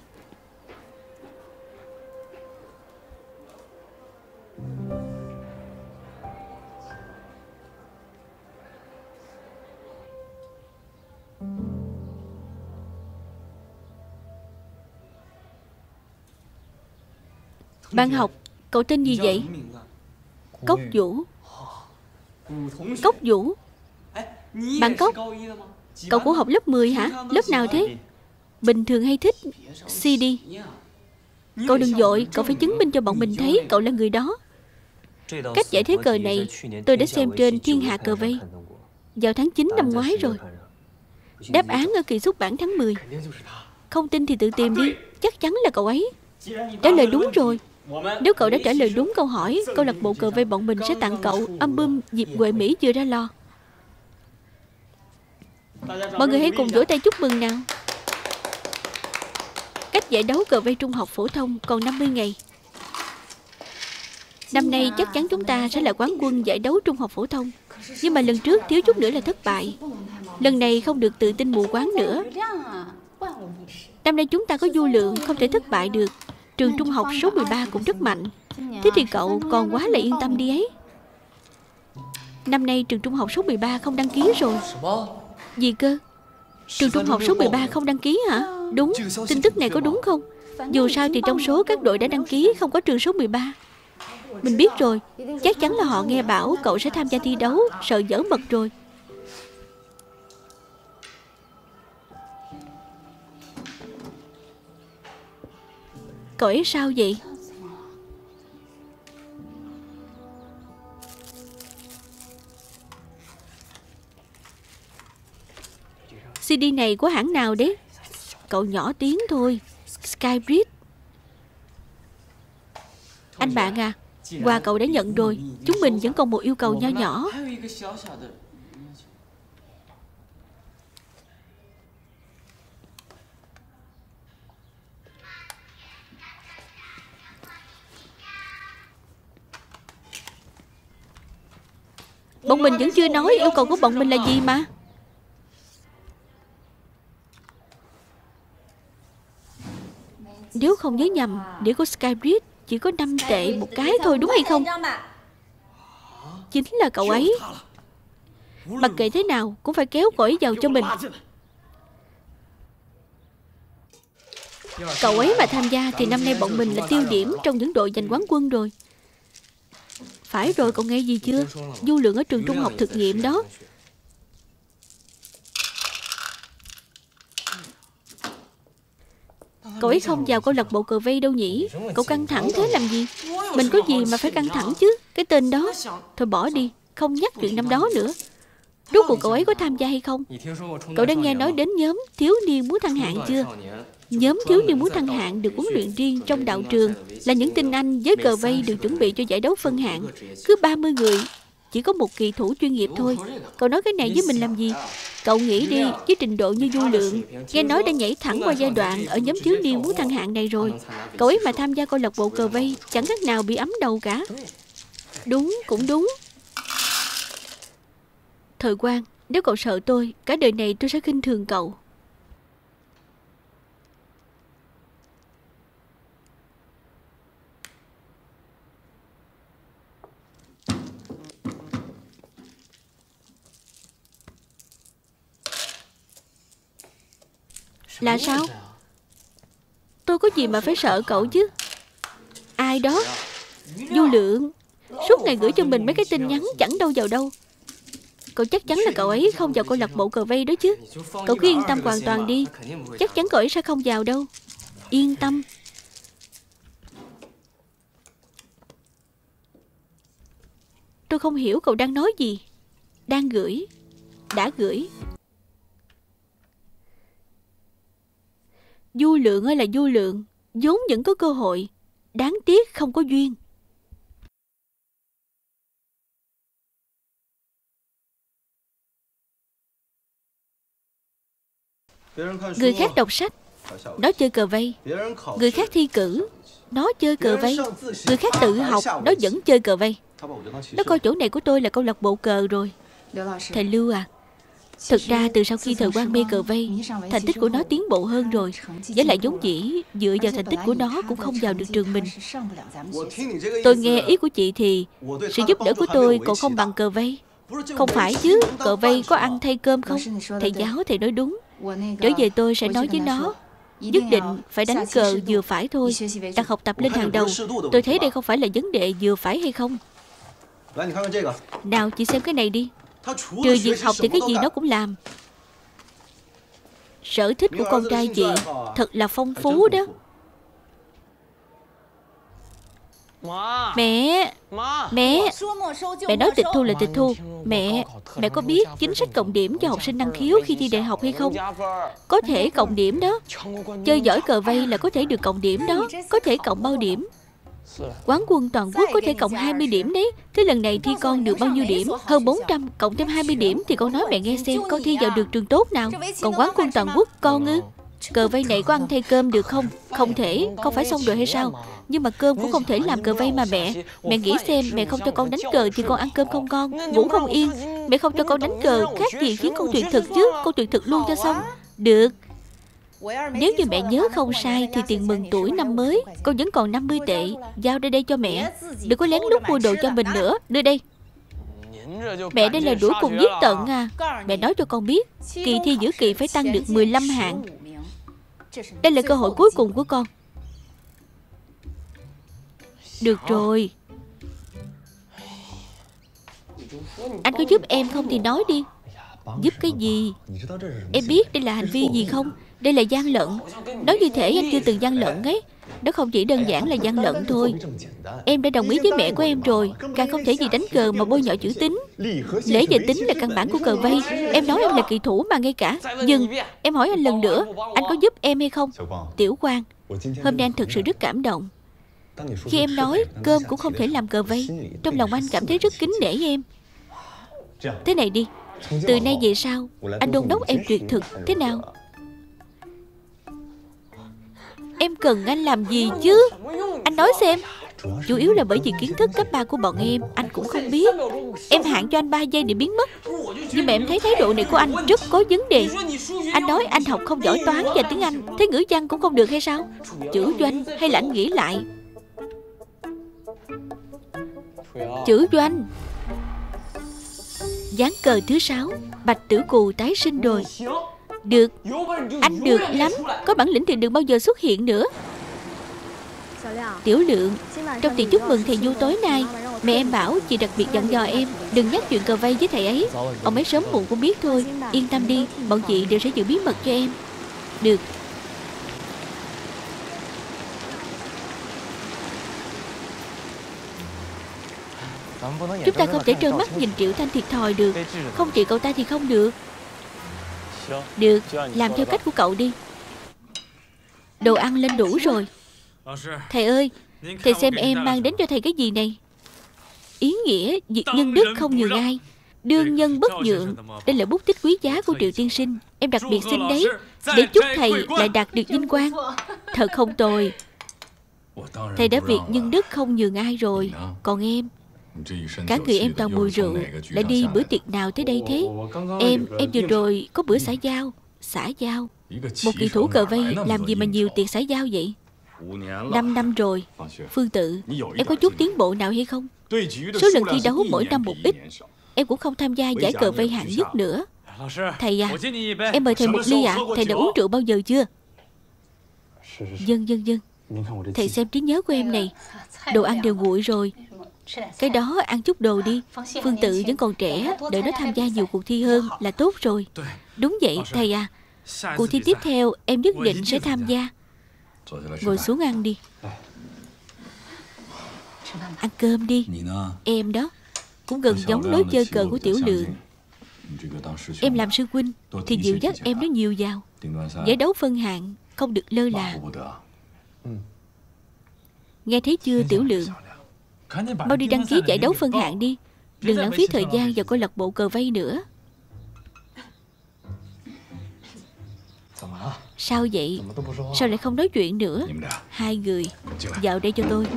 Bạn học, cậu tên gì vậy? Cốc Vũ. Cốc Vũ. Bạn Cốc, cậu cũng học lớp 10 hả? Lớp nào thế? Bình thường hay thích CD. Cậu đừng vội, cậu phải chứng minh cho bọn mình thấy cậu là người đó. Cách giải thế cờ này tôi đã xem trên Thiên Hạ Cờ Vây vào tháng 9 năm ngoái rồi. Đáp án ở kỳ xuất bản tháng 10. Không tin thì tự tìm đi. Chắc chắn là cậu ấy. Trả lời đúng rồi. Nếu cậu đã trả lời đúng câu hỏi, câu lạc bộ cờ vây bọn mình sẽ tặng cậu album Diệp Huệ Mỹ vừa ra lò. Mọi người hãy cùng vỗ tay chúc mừng nào. Cách giải đấu cờ vây trung học phổ thông còn 50 ngày. Năm nay chắc chắn chúng ta sẽ là quán quân giải đấu trung học phổ thông. Nhưng mà lần trước thiếu chút nữa là thất bại. Lần này không được tự tin mù quáng nữa. Năm nay chúng ta có vô lượng, không thể thất bại được. Trường trung học số 13 cũng rất mạnh. Thế thì cậu còn quá là yên tâm đi ấy. Năm nay trường trung học số 13 không đăng ký rồi. Gì cơ? Trường trung học số 13 không đăng ký hả? Đúng, tin tức này có đúng không? Dù sao thì trong số các đội đã đăng ký không có trường số 13. Mình biết rồi, chắc chắn là họ nghe bảo cậu sẽ tham gia thi đấu, sợ dở mật rồi. Cậu ấy sao vậy? CD này của hãng nào đấy? Cậu nhỏ tiếng thôi. Skybridge. Anh bạn à, quà cậu đã nhận rồi. Chúng mình vẫn còn một yêu cầu nho nhỏ. Bọn mình vẫn chưa nói yêu cầu của bọn mình là gì mà. Nếu không nhớ nhầm, đĩa của Skybridge chỉ có 5 tệ một cái thôi, đúng hay không? Chính là cậu ấy. Mặc kệ thế nào cũng phải kéo cậu ấy vào cho mình. Cậu ấy mà tham gia thì năm nay bọn mình là tiêu điểm trong những đội giành quán quân rồi. Phải rồi, cậu nghe gì chưa? Du Lượng ở trường trung học thực nghiệm đó. Cậu ấy không vào câu lạc bộ cờ vây đâu nhỉ? Cậu căng thẳng thế làm gì? Mình có gì mà phải căng thẳng chứ? Cái tên đó. Thôi bỏ đi, không nhắc chuyện năm đó nữa. Rốt cuộc cậu ấy có tham gia hay không? Cậu đã nghe nói đến nhóm thiếu niên muốn thăng hạng chưa? Nhóm thiếu niên muốn thăng hạng được huấn luyện riêng trong đạo trường, là những tinh anh với cờ vây được chuẩn bị cho giải đấu phân hạng. Cứ 30 người, chỉ có một kỳ thủ chuyên nghiệp thôi. Cậu nói cái này với mình làm gì? Cậu nghĩ đi, với trình độ như Du Lượng, nghe nói đã nhảy thẳng qua giai đoạn ở nhóm thiếu niên muốn thăng hạng này rồi. Cậu ấy mà tham gia câu lạc bộ cờ vây chẳng khác nào bị ấm đầu cả. Đúng, cũng đúng. Thời Quang, nếu cậu sợ tôi, cả đời này tôi sẽ khinh thường cậu. Là sao? Tôi có gì mà phải sợ cậu chứ? Ai đó? Du Lượng. Suốt ngày gửi cho mình mấy cái tin nhắn chẳng đâu vào đâu. Cậu chắc chắn là cậu ấy không vào câu lạc bộ cờ vây đó chứ? Cậu cứ yên tâm hoàn toàn đi. Chắc chắn cậu ấy sẽ không vào đâu. Yên tâm. Tôi không hiểu cậu đang nói gì. Đang gửi. Đã gửi. Du Lượng ơi là Du Lượng, vốn vẫn có cơ hội. Đáng tiếc không có duyên. Người khác đọc sách, nó chơi cờ vây. Người khác thi cử, nó chơi cờ vây. Người khác tự học, nó vẫn chơi cờ vây. Nó coi chỗ này của tôi là câu lạc bộ cờ rồi. Thầy Lưu à, thực ra từ sau khi Thời Quang mê cờ vây, thành tích của nó tiến bộ hơn rồi. Với lại vốn dĩ dựa vào thành tích của nó cũng không vào được trường mình. Tôi nghe ý của chị thì sự giúp đỡ của tôi còn không bằng cờ vây. Không phải chứ, cờ vây có ăn thay cơm không? Thầy giáo thầy nói đúng. Trở về tôi sẽ nói với nó, nhất định phải đánh cờ vừa phải thôi, đặt học tập lên hàng đầu. Tôi thấy đây không phải là vấn đề vừa phải hay không. Nào chị xem cái này đi. Trừ việc học thì cái gì nó cũng làm. Sở thích của con trai chị thật là phong phú đó. Mẹ Mẹ nói tịch thu là tịch thu. Mẹ có biết chính sách cộng điểm cho học sinh năng khiếu khi thi đại học hay không? Có thể cộng điểm đó. Chơi giỏi cờ vây là có thể được cộng điểm đó. Có thể cộng bao điểm? Quán quân toàn quốc có thể cộng 20 điểm đấy. Thế lần này thi con được bao nhiêu điểm? Hơn 400, cộng thêm 20 điểm thì con nói mẹ nghe xem con thi vào được trường tốt nào. Còn quán quân toàn quốc con ư? Cờ vây này có ăn thay cơm được không? Không thể, không phải xong rồi hay sao? Nhưng mà cơm cũng không thể làm cờ vây mà mẹ. Mẹ nghĩ xem, mẹ không cho con đánh cờ thì con ăn cơm không ngon, ngủ không yên. Mẹ không cho con đánh cờ khác gì khiến con tuyệt thực chứ. Con tuyệt thực luôn cho xong. Được. Nếu như mẹ nhớ không sai thì tiền mừng tuổi năm mới con vẫn còn 50 tệ. Giao đây đây cho mẹ. Đừng có lén lút mua đồ cho mình nữa. Đưa đây. Mẹ đây là đuổi cùng giết tận à. Mẹ nói cho con biết, kỳ thi giữa kỳ phải tăng được 15 hạng. Đây là cơ hội cuối cùng của con. Được rồi. Anh có giúp em không thì nói đi. Giúp cái gì? Em biết đây là hành vi gì không? Đây là gian lận. Nói như thể anh chưa từng gian lận ấy. Nó không chỉ đơn giản là gian lận thôi. Em đã đồng ý với mẹ của em rồi. Càng không thể gì đánh cờ mà bôi nhọ chữ tính. Lễ về tính là căn bản của cờ vây. Em nói em là kỳ thủ mà ngay cả. Dừng. Em hỏi anh lần nữa, anh có giúp em hay không? Tiểu Quang, hôm nay anh thực sự rất cảm động. Khi em nói cơm cũng không thể làm cờ vây, trong lòng anh cảm thấy rất kính nể em. Thế này đi, từ nay về sau anh đôn đốc em tuyệt thực. Thế nào? Em cần anh làm gì chứ? Anh nói xem. Chủ yếu là bởi vì kiến thức cấp 3 của bọn em anh cũng không biết. Em hạn cho anh 3 giây để biến mất. Nhưng mà em thấy thái độ này của anh rất có vấn đề. Anh nói anh học không giỏi toán và tiếng Anh, thế ngữ văn cũng không được hay sao? Chữ doanh hay là anh nghĩ lại? Chữ doanh. Ván cờ thứ 6, Bạch Tử Cù tái sinh rồi. Được, anh được lắm. Có bản lĩnh thì đừng bao giờ xuất hiện nữa. Tiểu Lượng, trong tiệc chúc mừng thầy Du tối nay, mẹ em bảo chị đặc biệt dặn dò em đừng nhắc chuyện cờ vây với thầy ấy. Ông ấy sớm muộn cũng biết thôi. Yên tâm đi, bọn chị đều sẽ giữ bí mật cho em. Được. Chúng ta không thể trơ mắt nhìn Triệu Thanh thiệt thòi được. Không trị cậu ta thì không được. Được, làm theo cách của cậu đi. Đồ ăn lên đủ rồi. Thầy ơi, thầy xem em mang đến cho thầy cái gì này? Ý nghĩa việc nhân đức không nhường ai, đương nhân bất nhượng. Đây là bút tích quý giá của Triệu tiên sinh. Em đặc biệt xin đấy, để chúc thầy lại đạt được vinh quang. Thật không tồi. Thầy đã việc nhân đức không nhường ai rồi. Còn em, cả người em toàn mùi rượu, lại đi bữa tiệc nào tới đây thế? Em vừa rồi có bữa xã giao. Xã giao? Một kỳ thủ cờ vây làm gì mà nhiều tiệc xã giao vậy? 5 năm rồi. Phương Tự, em có chút tiến bộ nào hay không? Số lần thi đấu mỗi năm một ít. Em cũng không tham gia giải cờ vây hạng nhất nữa. Thầy à, em mời thầy một ly ạ. Thầy đã uống rượu bao giờ chưa? Vâng. Thầy xem trí nhớ của em này. Đồ ăn đều nguội rồi. Cái đó ăn chút đồ đi. Phương Tự vẫn còn trẻ, đợi nó tham gia nhiều cuộc thi hơn là tốt rồi. Đúng vậy thầy à. Cuộc thi tiếp theo em nhất định sẽ tham gia. Ngồi xuống ăn đi. Ăn cơm đi. Em đó cũng gần giống lối chơi cờ của Tiểu Lượng. Em làm sư huynh thì dịu dắt em nó nhiều vào. Giải đấu phân hạng không được lơ là. Nghe thấy chưa Tiểu Lượng? Mau đi đăng ký giải đấu phân hạng đi. Đừng lãng phí thời gian vào câu lạc bộ cờ vây nữa. Sao vậy? Sao lại không nói chuyện nữa? Hai người vào đây cho tôi.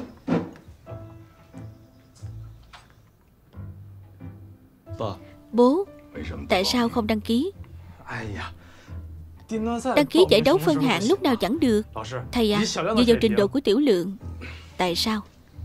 Bố, tại sao không đăng ký? Đăng ký giải đấu phân hạng lúc nào chẳng được. Thầy à, dựa vào trình độ của Tiểu Lượng. Tại sao?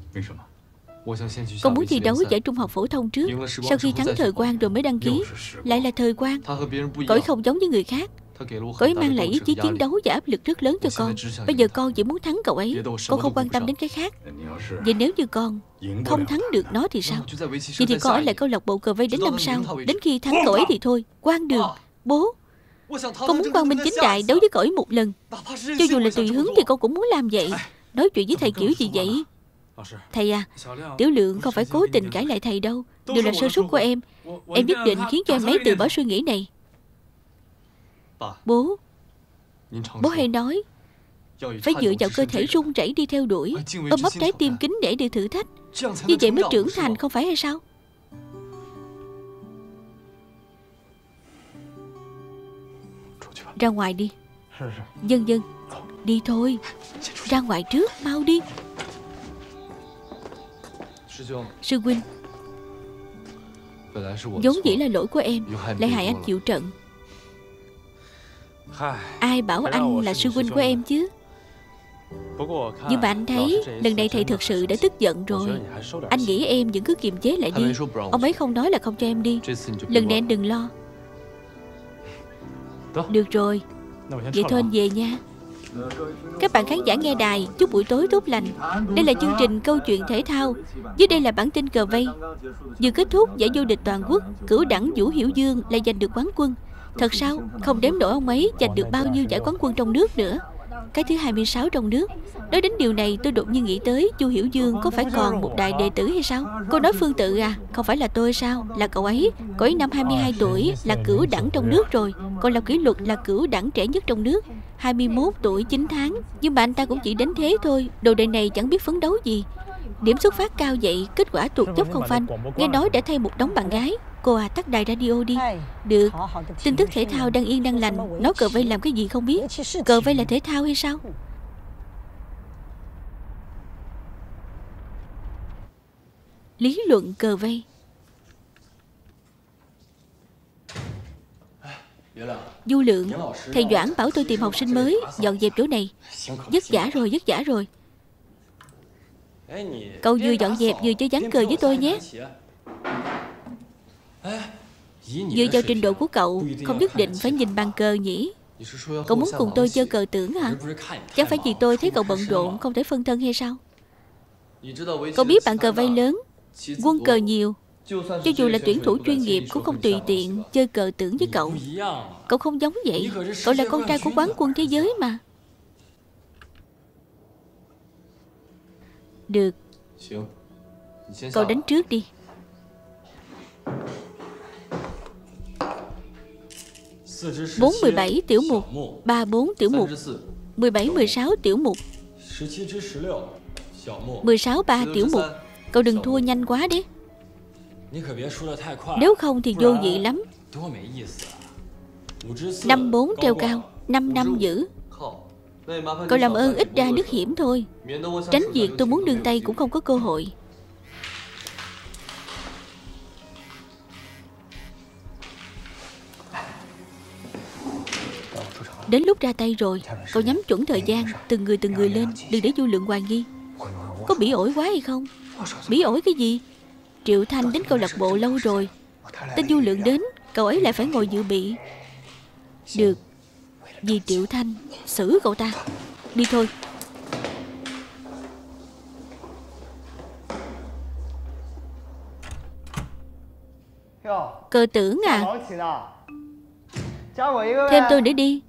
Con muốn thi đấu giải trung học phổ thông trước. Sau khi thắng Thời Quang rồi mới đăng ký. Lại là Thời Quang. Cậu ấy không giống với người khác. Cậu ấy mang lại ý chí chiến đấu và áp lực rất lớn cho con. Bây giờ con chỉ muốn thắng cậu ấy. Con không quan tâm đến cái khác. Vậy nếu như con không thắng được nó thì sao? Vậy thì con ở lại câu lạc bộ cờ vây đến năm sau. Đến khi thắng cậu ấy thì thôi. Quang Đường, bố, con muốn quang minh chính đại đấu với cậu ấy một lần. Cho dù là tùy hứng thì con cũng muốn làm vậy. Nói chuyện với thầy kiểu gì vậy? Thầy à, Tiểu Lượng không phải cố tình cãi lại thầy đâu. Đều là sơ suất của em. Em nhất định khiến cho em ấy từ bỏ suy nghĩ này. Bố hay nói phải dựa vào cơ thể run rẩy đi theo đuổi, ôm ấp trái tim kính để đi thử thách. Như vậy mới trưởng thành không phải hay sao? Ra ngoài đi. Vâng. Đi thôi. Ra ngoài trước, mau đi. Sư huynh, vốn dĩ là lỗi của em, lại hại anh chịu trận. Ai bảo anh là sư huynh của em chứ? Nhưng mà anh thấy lần này thầy thực sự đã tức giận rồi. Anh nghĩ em vẫn cứ kiềm chế lại đi. Ông ấy không nói là không cho em đi. Lần này anh đừng lo. Được rồi, vậy thôi anh về nha. Các bạn khán giả nghe đài, chúc buổi tối tốt lành. Đây là chương trình câu chuyện thể thao. Dưới đây là bản tin cờ vây. Vừa kết thúc giải vô địch toàn quốc, cửu đẳng Vũ Hiểu Dương lại giành được quán quân. Thật sao? Không đếm nổi ông ấy giành được bao nhiêu giải quán quân trong nước nữa. Cái thứ 26 trong nước. Nói đến điều này tôi đột nhiên nghĩ tới Chu Hiểu Dương có phải còn một đại đệ tử hay sao? Cô nói Phương Tự à? Không phải là tôi sao? Là cậu ấy. Cậu ấy năm 22 tuổi là cửu đẳng trong nước rồi. Còn lập kỷ luật là cửu đẳng trẻ nhất trong nước. 21 tuổi 9 tháng. Nhưng mà anh ta cũng chỉ đến thế thôi. Đồ đệ này chẳng biết phấn đấu gì. Điểm xuất phát cao vậy, kết quả tuột dốc không phanh. Nghe nói đã thay một đống bạn gái. Cô à, tắt đài radio đi. Được. Tin tức thể thao đang yên đang lành. Nói cờ vây làm cái gì không biết. Cờ vây là thể thao hay sao? lý luận cờ vây. Du Lượng, thầy Doãn bảo tôi tìm học sinh mới dọn dẹp chỗ này. Vất vả rồi, vất vả rồi. Cậu vừa dọn dẹp vừa chơi ván cờ với tôi nhé. Dựa vào trình độ của cậu, không nhất định phải nhìn bàn cờ nhỉ? Cậu muốn cùng tôi chơi cờ tưởng hả? Chẳng phải vì tôi thấy cậu bận rộn không thể phân thân hay sao? Cậu biết bàn cờ vây lớn, quân cờ nhiều, cho dù là tuyển thủ chuyên nghiệp cũng không tùy tiện chơi cờ tưởng với cậu. Cậu không giống vậy. Cậu là con trai của quán quân thế giới mà. Được, cậu đánh trước đi. 4, 17 tiểu mục, 3, 4 tiểu mục, 17, 16 tiểu mục, 16, 3 tiểu mục. Cậu đừng thua nhanh quá đấy. Nếu không thì vô vị lắm. 5, 4 treo cao, 5 năm giữ. Cậu làm ơn ít ra nước hiểm thôi, tránh việc tôi muốn nương tay cũng không có cơ hội. Đến lúc ra tay rồi, cậu nhắm chuẩn thời gian, từng người lên, đừng để Du Lượng hoài nghi. Có bỉ ổi quá hay không? Bỉ ổi cái gì? Triệu Thanh đến câu lạc bộ lâu rồi, tên Du Lượng đến, cậu ấy lại phải ngồi dự bị. Được, vì Triệu Thanh, xử cậu ta. Đi thôi. Cờ tưởng à? Thêm tôi nữa đi.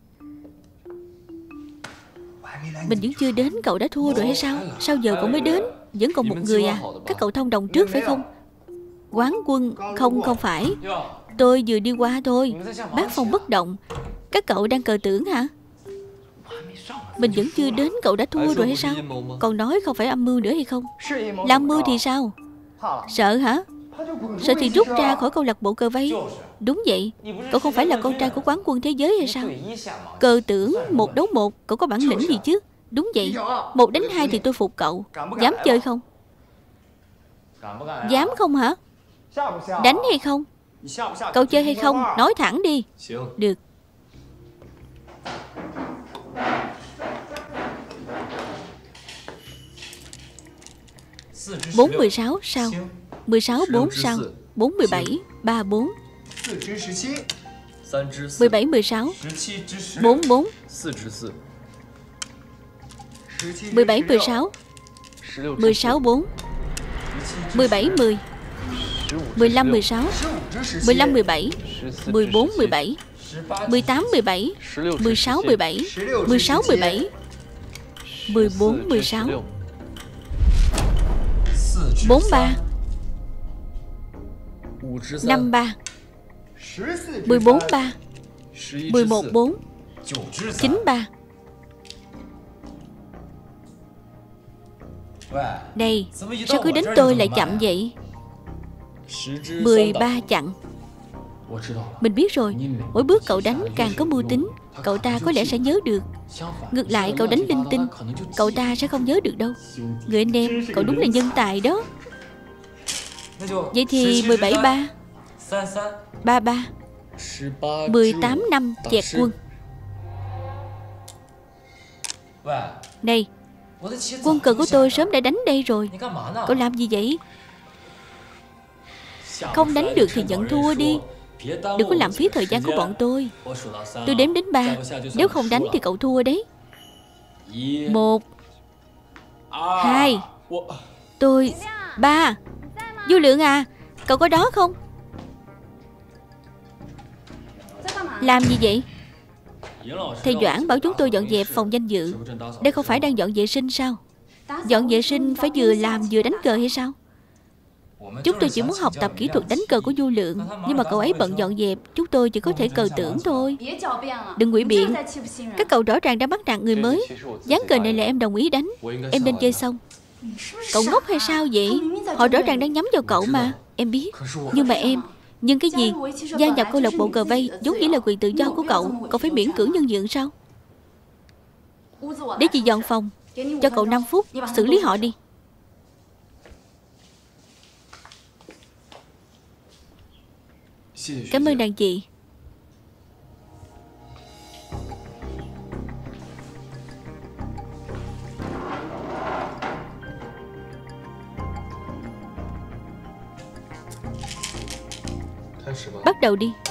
Mình vẫn chưa đến, cậu đã thua rồi hay sao? Sao giờ cậu mới đến? Vẫn còn một người à? Các cậu thông đồng trước phải không? Quán quân. Không phải. Tôi vừa đi qua thôi. Bát phong bất động. Các cậu đang cờ tưởng hả? Mình vẫn chưa đến, cậu đã thua rồi hay sao? Còn nói không phải âm mưu nữa hay không? Là âm mưu thì sao? Sợ hả? Sợ thì rút ra khỏi câu lạc bộ cờ vây. Đúng vậy. Cậu không phải là con trai của quán quân thế giới hay sao? Cờ tưởng 1 đấu 1, cậu có bản lĩnh gì chứ? Đúng vậy. 1 đánh 2 thì tôi phục cậu. Dám chơi không? Dám không hả? Đánh hay không? Cậu chơi hay không? Nói thẳng đi. Được. 4, 16 sao? 16, 4 sao? 4, 17, 3, 4. 17, 16, 4, 4. 17, 16, 16, 4. 17, 10. 15, 16, 15, 17, 14, 17, 18, 17, 16, 17, 16, 17, 14, 16. 4, 3, 5, 3, 14, 3, 11, 4, 9, 3. Này, sao cứ đánh tôi lại chậm vậy? 13 chặn. Mình biết rồi, mỗi bước cậu đánh càng có mưu tính. Cậu ta có lẽ sẽ nhớ được. Ngược lại cậu đánh linh tinh, cậu ta sẽ không nhớ được đâu. Người anh em, cậu đúng là nhân tài đó. Vậy thì 17, 3, 3, 3, 18, 5 chẹt quân. Này, quân cờ của tôi sớm đã đánh đây rồi. Cậu làm gì vậy? Không đánh được thì nhận thua đi. Đừng có lãng phí thời gian của bọn tôi. Tôi đếm đến 3. Nếu không đánh thì cậu thua đấy. 1, 2. Tôi 3. Du Lượng à, cậu có đó không? Làm gì vậy? Thầy Doãn bảo chúng tôi dọn dẹp phòng danh dự. Đây không phải đang dọn vệ sinh sao? Dọn vệ sinh phải vừa làm vừa đánh cờ hay sao? Chúng tôi chỉ muốn học tập kỹ thuật đánh cờ của Du Lượng, nhưng mà cậu ấy bận dọn dẹp, chúng tôi chỉ có thể cờ tưởng thôi. Đừng ngụy biện. Các cậu rõ ràng đang bắt nạt người mới. Ván cờ này là em đồng ý đánh. Em nên chơi xong. Cậu ngốc hay sao vậy? Họ rõ ràng đang nhắm vào cậu mà. Em biết. Nhưng mà em, nhưng cái gì? Gia nhập câu lạc bộ cờ vây vốn dĩ là quyền tự do của cậu. Cậu phải miễn cưỡng nhân nhượng sao? Để chị dọn phòng. Cho cậu 5 phút xử lý họ đi. Cảm ơn đàn chị. Bắt đầu đi.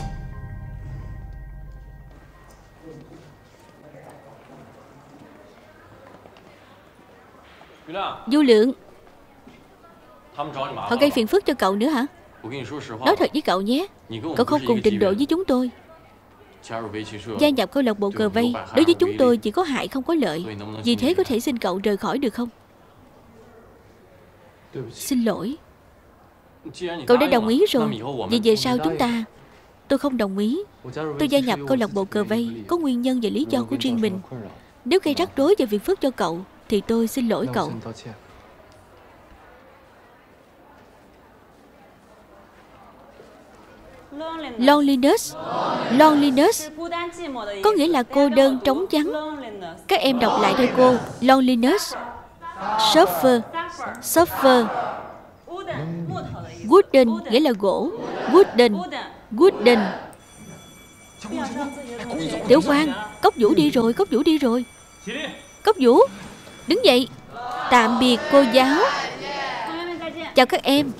Du Lượng, họ gây phiền phức cho cậu nữa hả? Nói thật với cậu nhé, cậu không cùng trình độ với chúng tôi. Gia nhập câu lạc bộ cờ vây đối với chúng tôi chỉ có hại không có lợi. Vì thế có thể xin cậu rời khỏi được không? Xin lỗi. Cậu đã đồng ý rồi. Vậy về sau chúng ta... Tôi không đồng ý. Tôi gia nhập câu lạc bộ cờ vây có nguyên nhân và lý do của riêng mình. Nếu gây rắc rối và phiền phức cho cậu thì tôi xin lỗi cậu. Loneliness. Loneliness có nghĩa là cô đơn trống vắng. Các em đọc lại theo cô. Loneliness. Suffer. Suffer. Wooden nghĩa là gỗ. Wooden. Wooden. Tiểu Quang, Cốc Vũ đi rồi. Cốc Vũ đi rồi. Cốc Vũ, đứng dậy. Tạm biệt cô giáo. Chào các em.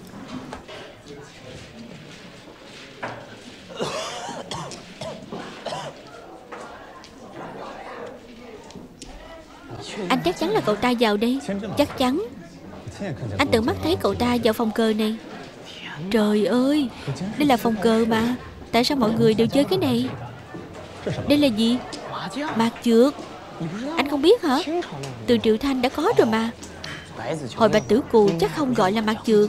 Anh chắc chắn là cậu ta vào đây. Chắc chắn. Anh tận mắt thấy cậu ta vào phòng cờ này. Trời ơi, đây là phòng cờ mà. Tại sao mọi người đều chơi cái này? Đây là gì? Mạc chược. Anh không biết hả? Từ Triệu Thanh đã có rồi mà. Hồi Bạch Tử Cù chắc không gọi là mạc chược.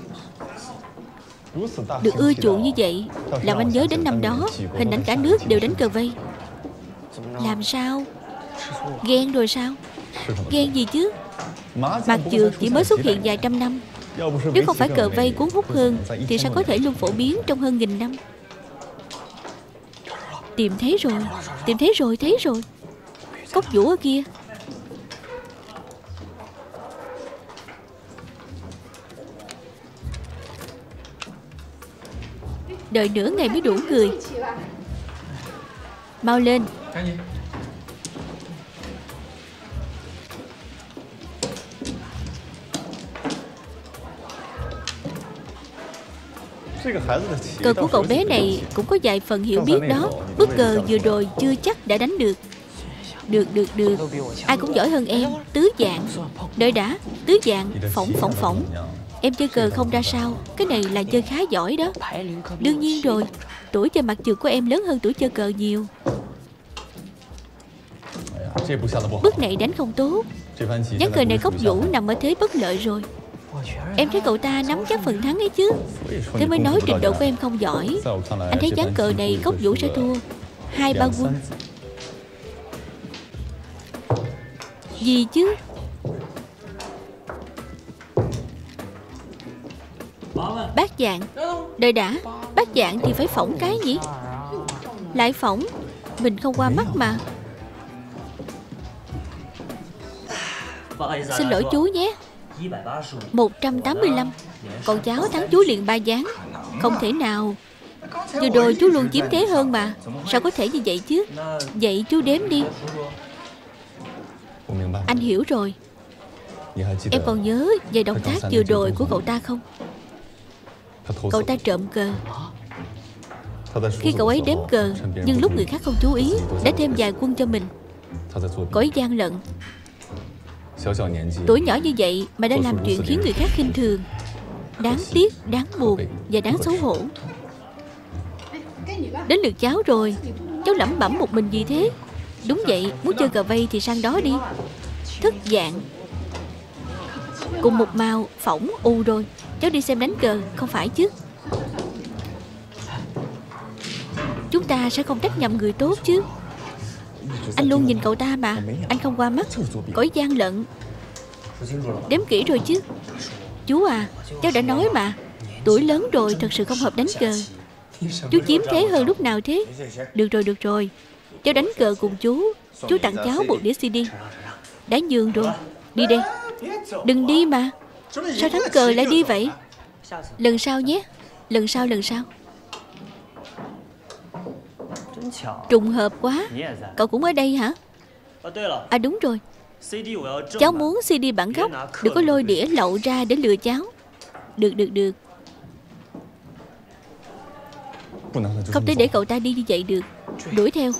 Được ưa chuộng như vậy làm anh nhớ đến năm đó hình ảnh cả nước đều đánh cờ vây. Làm sao? Ghen rồi sao? Ghen gì chứ? Mạc chược chỉ mới xuất hiện vài trăm năm. Nếu không phải cờ vây cuốn hút hơn thì sao có thể luôn phổ biến trong hơn 1000 năm? Tìm thấy rồi. Tìm thấy rồi, thấy rồi. Cốc Vũ ở kia. Đợi nửa ngày mới đủ người. Mau lên. Cờ của cậu bé này cũng có vài phần hiểu biết đó. Bức cờ vừa rồi chưa chắc đã đánh được. Được. Ai cũng giỏi hơn em. Tứ dạng. Đợi đã. Tứ dạng. Phỏng. Em chơi cờ không ra sao. Cái này là chơi khá giỏi đó. Đương nhiên rồi. Tuổi chơi mặt trượt của em lớn hơn tuổi chơi cờ nhiều. Bức này đánh không tốt. Ván cờ này Cốc Vũ nằm ở thế bất lợi rồi. Em thấy cậu ta nắm chắc phần thắng ấy chứ. Thế mới nói trình độ của em không giỏi. Anh thấy ván cờ này Cốc Vũ sẽ thua 2-3 quân. Gì chứ? Bát dạng. Đợi đã. Bát dạng thì phải phỏng cái nhỉ? Lại phỏng. Mình không qua mắt mà. Xin lỗi chú nhé. 185. Con cháu thắng chú liền 3 ván. Không thể nào. Vừa rồi chú luôn chiếm thế hơn mà. Sao có thể như vậy chứ? Vậy chú đếm đi. Anh hiểu rồi. Em còn nhớ về động tác vừa rồi của cậu ta không? Cậu ta trộm cờ. Khi cậu ấy đếm cờ, nhưng lúc người khác không chú ý, đã thêm vài quân cho mình. Cậu ấy gian lận. Tuổi nhỏ như vậy mà đã làm chuyện khiến người khác khinh thường. Đáng tiếc, đáng buồn và đáng xấu hổ. Đến lượt cháu rồi. Cháu lẩm bẩm một mình gì thế? Đúng vậy, muốn chơi cờ vây thì sang đó đi. Thất dạng. Cùng một màu, phỏng, u rồi. Cháu đi xem đánh cờ, không phải chứ? Chúng ta sẽ không trách nhầm người tốt chứ. Anh luôn nhìn cậu ta mà. Anh không qua mắt. Cõi gian lận. Đếm kỹ rồi chứ. Chú à, cháu đã nói mà. Tuổi lớn rồi thật sự không hợp đánh cờ. Chú chiếm thế hơn lúc nào thế? Được rồi. Cháu đánh cờ cùng chú. Chú tặng cháu một đĩa CD. Đã nhường rồi. Đi đây. Đừng đi mà. Sao thắng cờ lại đi vậy? Lần sau nhé. Lần sau. Trùng hợp quá. Cậu cũng ở đây hả? À đúng rồi, cháu muốn CD bản gốc. Đừng có lôi đĩa lậu ra để lừa cháu. Được. Không thể để cậu ta đi như vậy được. Đuổi theo.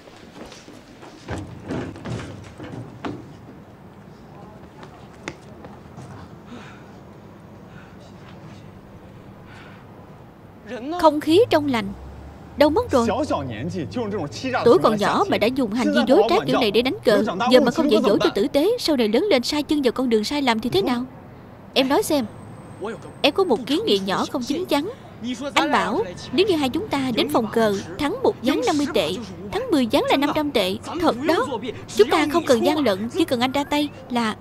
Không khí trong lành. Đâu mất rồi? Tuổi còn nhỏ mà đã dùng hành vi dối trá kiểu này để đánh cờ. Giờ mà không dạy dỗ cho tử tế, sau này lớn lên sai chân vào con đường sai lầm thì thế nào? Em nói xem. Em có một kiến nghị nhỏ không chín chắn. Anh bảo nếu như hai chúng ta đến phòng cờ, thắng một ván 50 tệ, thắng 10 ván là 500 tệ. Thật đó. Chúng ta không cần gian lận, chỉ cần anh ra tay là...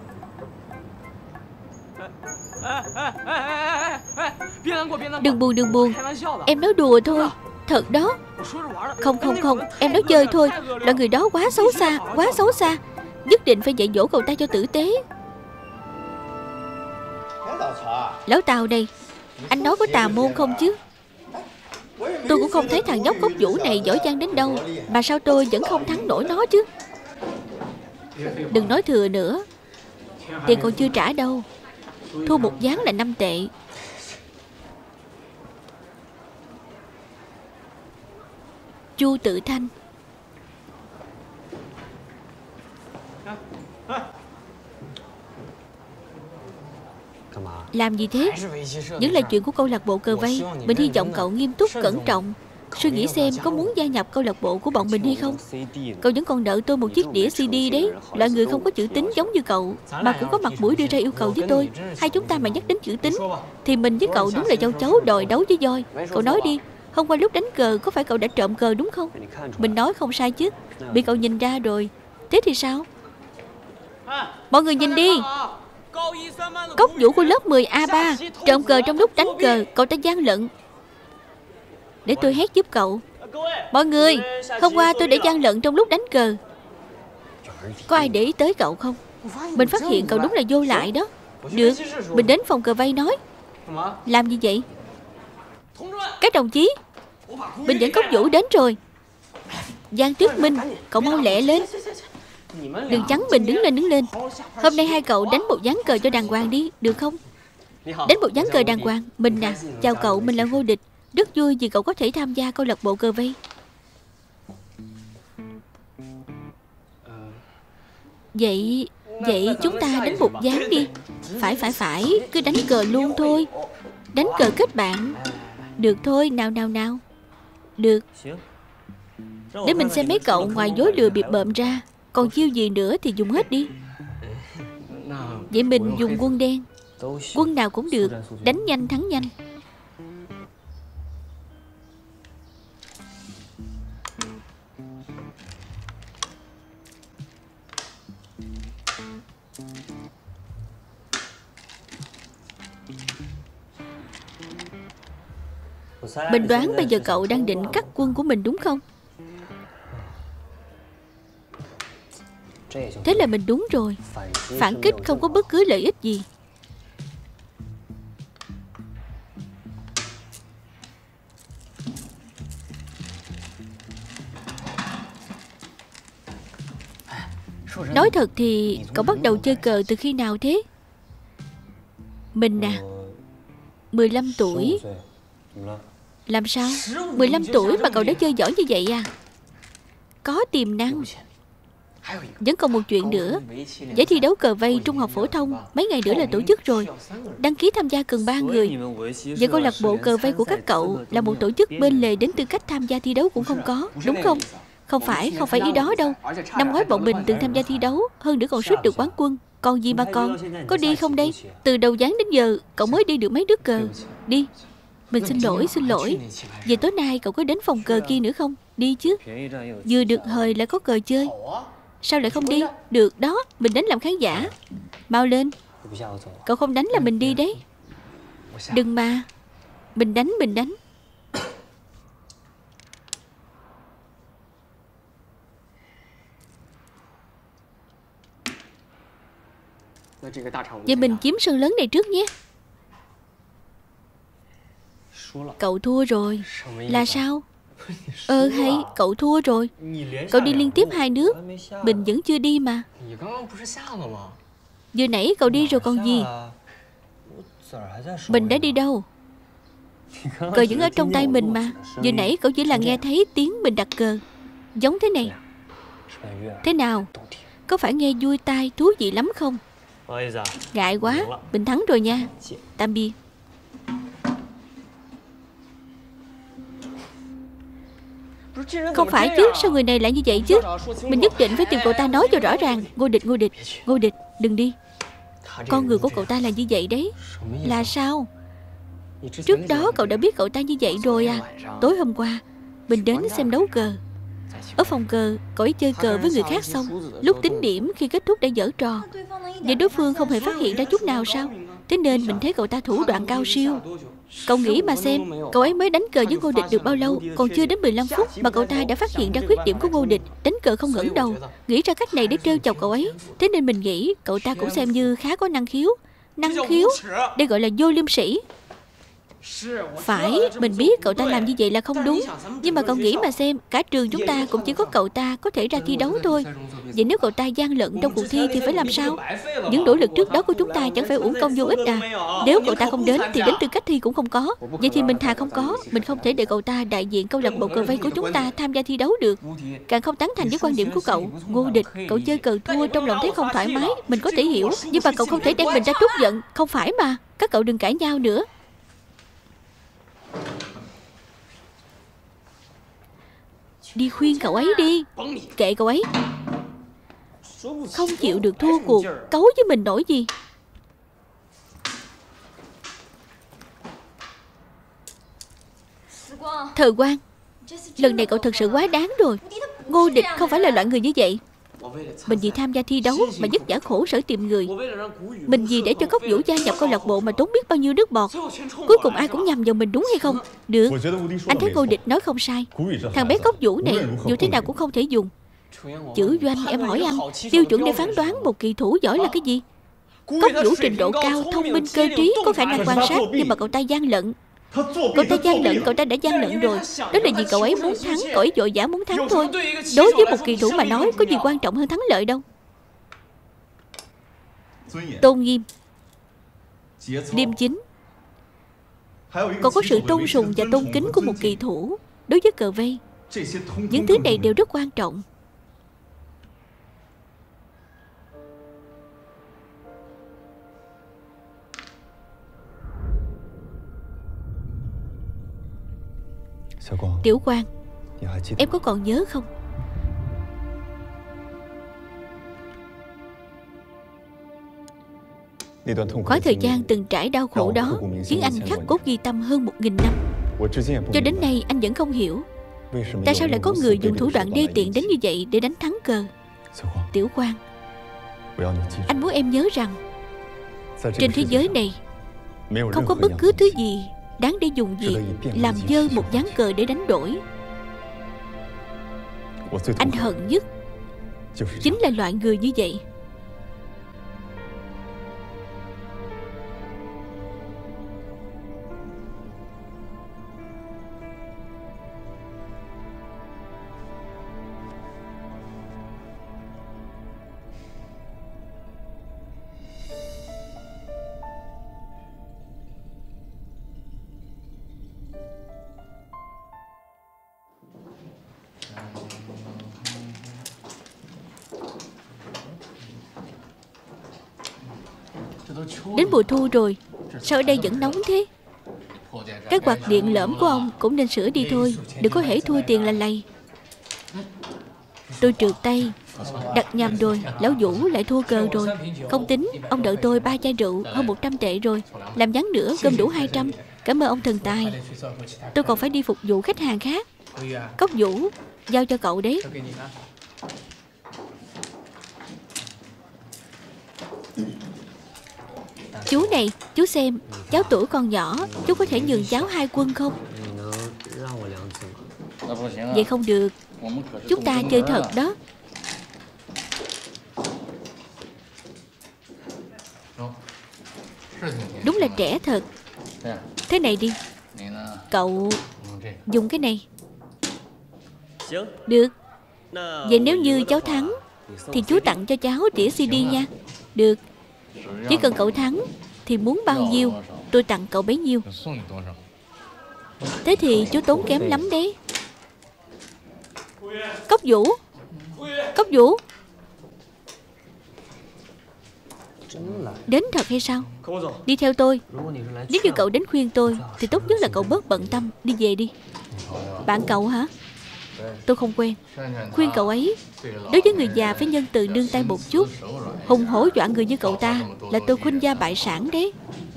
Đừng buồn. Em nói đùa thôi. Thật đó. Không, em nói chơi thôi. Loại người đó quá xấu xa. Nhất định phải dạy dỗ cậu ta cho tử tế. Lão Tào đây, anh nói có tà môn không chứ? Tôi cũng không thấy thằng nhóc gốc Vũ này giỏi giang đến đâu, mà sao tôi vẫn không thắng nổi nó chứ? Đừng nói thừa nữa. Tiền còn chưa trả đâu. Thua một ván là 5 tệ. Chu Tự Thanh. Làm gì thế? Vẫn là chuyện của câu lạc bộ cờ vây. Mình hy vọng cậu nghiêm túc cẩn trọng, suy nghĩ xem có muốn gia nhập câu lạc bộ của bọn mình hay không. Cậu vẫn còn nợ tôi một chiếc đĩa CD đấy. Loại người không có chữ tín giống như cậu mà cũng có mặt mũi đưa ra yêu cầu với tôi. Hai chúng ta mà nhắc đến chữ tín thì mình với cậu đúng là châu chấu đòi đấu với voi. Cậu nói đi, hôm qua lúc đánh cờ có phải cậu đã trộm cờ đúng không? Mình nói không sai chứ. Bị cậu nhìn ra rồi. Thế thì sao? Mọi người nhìn đi. Cốc Vũ của lớp 10A3 trộm cờ trong lúc đánh cờ. Cậu ta gian lận. Để tôi hét giúp cậu. Mọi người, hôm qua tôi đã gian lận trong lúc đánh cờ. Có ai để ý tới cậu không? Mình phát hiện cậu đúng là vô lại đó. Được, mình đến phòng cờ vây nói. Làm gì vậy? Các đồng chí, mình dẫn Cốc Vũ đến rồi. Giang Tuyết Minh, cậu mau lẹ lên. Đừng chắn mình, đứng lên. Hôm nay hai cậu đánh một ván cờ cho đàng hoàng đi, được không? Đánh một ván cờ đàng hoàng. Mình nè, chào cậu, mình là Ngô Địch. Rất vui vì cậu có thể tham gia câu lạc bộ cờ vây. Vậy chúng ta đánh một ván đi. Phải, cứ đánh cờ luôn thôi. Đánh cờ kết bạn. Được thôi, nào. Được. Để mình xem mấy cậu ngoài dối lừa bịp bợm ra còn chiêu gì nữa thì dùng hết đi. Vậy mình dùng quân đen. Quân nào cũng được, đánh nhanh thắng nhanh. Mình đoán bây giờ cậu đang định cắt quân của mình đúng không? Thế là mình đúng rồi. Phản kích không có bất cứ lợi ích gì. Nói thật thì cậu bắt đầu chơi cờ từ khi nào thế? Mình à, 15 tuổi. Làm sao? 15 tuổi mà cậu đã chơi giỏi như vậy à? Có tiềm năng. Vẫn còn một chuyện nữa. Giải thi đấu cờ vây trung học phổ thông mấy ngày nữa là tổ chức rồi. Đăng ký tham gia cần 3 người. Vậy câu lạc bộ cờ vây của các cậu là một tổ chức bên lề đến tư cách tham gia thi đấu cũng không có, đúng không? Không phải ý đó đâu. Năm ngoái bọn mình từng tham gia thi đấu, hơn nữa còn suýt được quán quân. Còn gì mà còn. Có đi không đây? Từ đầu ván đến giờ cậu mới đi được mấy đứa cờ. Đi. Mình xin lỗi. Về tối nay cậu có đến phòng cờ kia nữa không? Đi chứ. Vừa được hời lại có cờ chơi. Sao lại không đi? Được đó, mình đến làm khán giả. Mau lên. Cậu không đánh là mình đi đấy. Đừng mà. Mình đánh. Vậy mình chiếm sân lớn này trước nhé. Cậu thua rồi. Là sao? Hay, cậu thua rồi. Cậu đi liên tiếp 2 nước, mình vẫn chưa đi mà. Vừa nãy cậu đi rồi còn gì. Mình đã đi đâu? Cờ vẫn ở trong tay mình mà. Vừa nãy cậu chỉ là nghe thấy tiếng mình đặt cờ. Giống thế này. Thế nào? Có phải nghe vui tai, thú vị lắm không? Ngại quá, mình thắng rồi nha. Tạm biệt. Không phải chứ, sao người này lại như vậy chứ? Mình nhất định phải tìm cậu ta nói cho rõ ràng. Ngô Địch, đừng đi. Con người của cậu ta là như vậy đấy. Là sao? Trước đó cậu đã biết cậu ta như vậy rồi à? Tối hôm qua mình đến xem đấu cờ. Ở phòng cờ, cậu ấy chơi cờ với người khác xong, lúc tính điểm khi kết thúc đã giở trò. Vậy đối phương không hề phát hiện ra chút nào sao? Thế nên mình thấy cậu ta thủ đoạn cao siêu. Cậu nghĩ mà xem, cậu ấy mới đánh cờ với Ngô Địch được bao lâu, còn chưa đến 15 phút mà cậu ta đã phát hiện ra khuyết điểm của Ngô Địch. Đánh cờ không ngẩng đầu, nghĩ ra cách này để trêu chọc cậu ấy. Thế nên mình nghĩ cậu ta cũng xem như khá có năng khiếu. Năng khiếu? Đây gọi là vô liêm sỉ. Phải, mình biết cậu ta làm như vậy là không đúng. Nhưng mà cậu nghĩ mà xem, cả trường chúng ta cũng chỉ có cậu ta có thể ra thi đấu thôi. Vậy nếu cậu ta gian lận trong cuộc thi thì phải làm sao? Những nỗ lực trước đó của chúng ta chẳng phải uổng công vô ích à? Nếu cậu ta không đến thì đến tư cách thi cũng không có. Vậy thì mình thà không có. Mình không thể để cậu ta đại diện câu lạc bộ cờ vây của chúng ta tham gia thi đấu được. Càng không tán thành với quan điểm của cậu. Ngô Địch, cậu chơi cờ thua trong lòng thấy không thoải mái, mình có thể hiểu. Nhưng mà cậu không thể đem mình ra trút giận. Không phải mà. Các cậu đừng cãi nhau nữa. Đi khuyên cậu ấy đi. Kệ cậu ấy. Không chịu được thua cuộc, cấu với mình nổi gì. Thời Quang, lần này cậu thật sự quá đáng rồi. Ngô Địch không phải là loại người như vậy. Mình vì tham gia thi đấu mà vất vả khổ sở tìm người. Mình vì để cho Cốc Vũ gia nhập câu lạc bộ mà tốn biết bao nhiêu nước bọt. Cuối cùng ai cũng nhầm vào mình, đúng hay không? Được, anh thấy Ngô Địch nói không sai. Thằng bé Cốc Vũ này dù thế nào cũng không thể dùng. Chữ Doanh, em hỏi anh, tiêu chuẩn để phán đoán một kỳ thủ giỏi là cái gì? Cốc Vũ trình độ cao, thông minh, cơ trí, có khả năng quan sát, nhưng mà cậu ta gian lận. Cậu ta đã gian lận rồi. Đó là vì cậu ấy muốn thắng, cậu ấy vội vã muốn thắng thôi. Đối với một kỳ thủ mà nói, có gì quan trọng hơn thắng lợi đâu. Tôn nghiêm, liêm chính, còn có sự tôn sùng và tôn kính của một kỳ thủ. Đối với cờ vây, những thứ này đều rất quan trọng. Tiểu Quang, em có còn nhớ không? Khoảng thời gian từng trải đau khổ đó khiến anh khắc cốt ghi tâm hơn 1000 năm. Cho đến nay anh vẫn không hiểu tại sao lại có người dùng thủ đoạn đê tiện đến như vậy để đánh thắng cờ. Tiểu Quang, anh muốn em nhớ rằng trên thế giới này không có bất cứ thứ gì đáng để dùng việc làm dơ một ván cờ để đánh đổi. Anh hận nhất chính là loại người như vậy. Đến mùa thu rồi, sao ở đây vẫn nóng thế? Cái quạt điện lởm của ông cũng nên sửa đi thôi. Đừng có hễ thua tiền là lầy. Tôi trượt tay, đặt nhầm rồi. Lão Vũ lại thua cờ rồi. Không tính, ông đợi tôi 3 chai rượu hơn 100 tệ rồi. Làm ván nữa gom đủ 200. Cảm ơn ông thần tài. Tôi còn phải đi phục vụ khách hàng khác. Cốc Vũ, giao cho cậu đấy. Chú này, chú xem, cháu tuổi còn nhỏ, chú có thể nhường cháu 2 quân không? Vậy không được. Chúng ta chơi thật đó. Đúng là trẻ thật. Thế này đi, cậu dùng cái này. Được. Vậy nếu như cháu thắng thì chú tặng cho cháu đĩa CD nha. Được. Chỉ cần cậu thắng thì muốn bao nhiêu tôi tặng cậu bấy nhiêu. Thế thì chú tốn kém lắm đấy. Cốc Vũ, Cốc Vũ, đến thật hay sao? Đi theo tôi. Nếu như cậu đến khuyên tôi thì tốt nhất là cậu bớt bận tâm. Đi về đi. Bạn cậu hả? Tôi không quen. Khuyên cậu ấy, đối với người già phải nhân từ nương tay một chút. Hùng hổ dọa người như cậu ta là tôi khuynh gia bại sản đấy.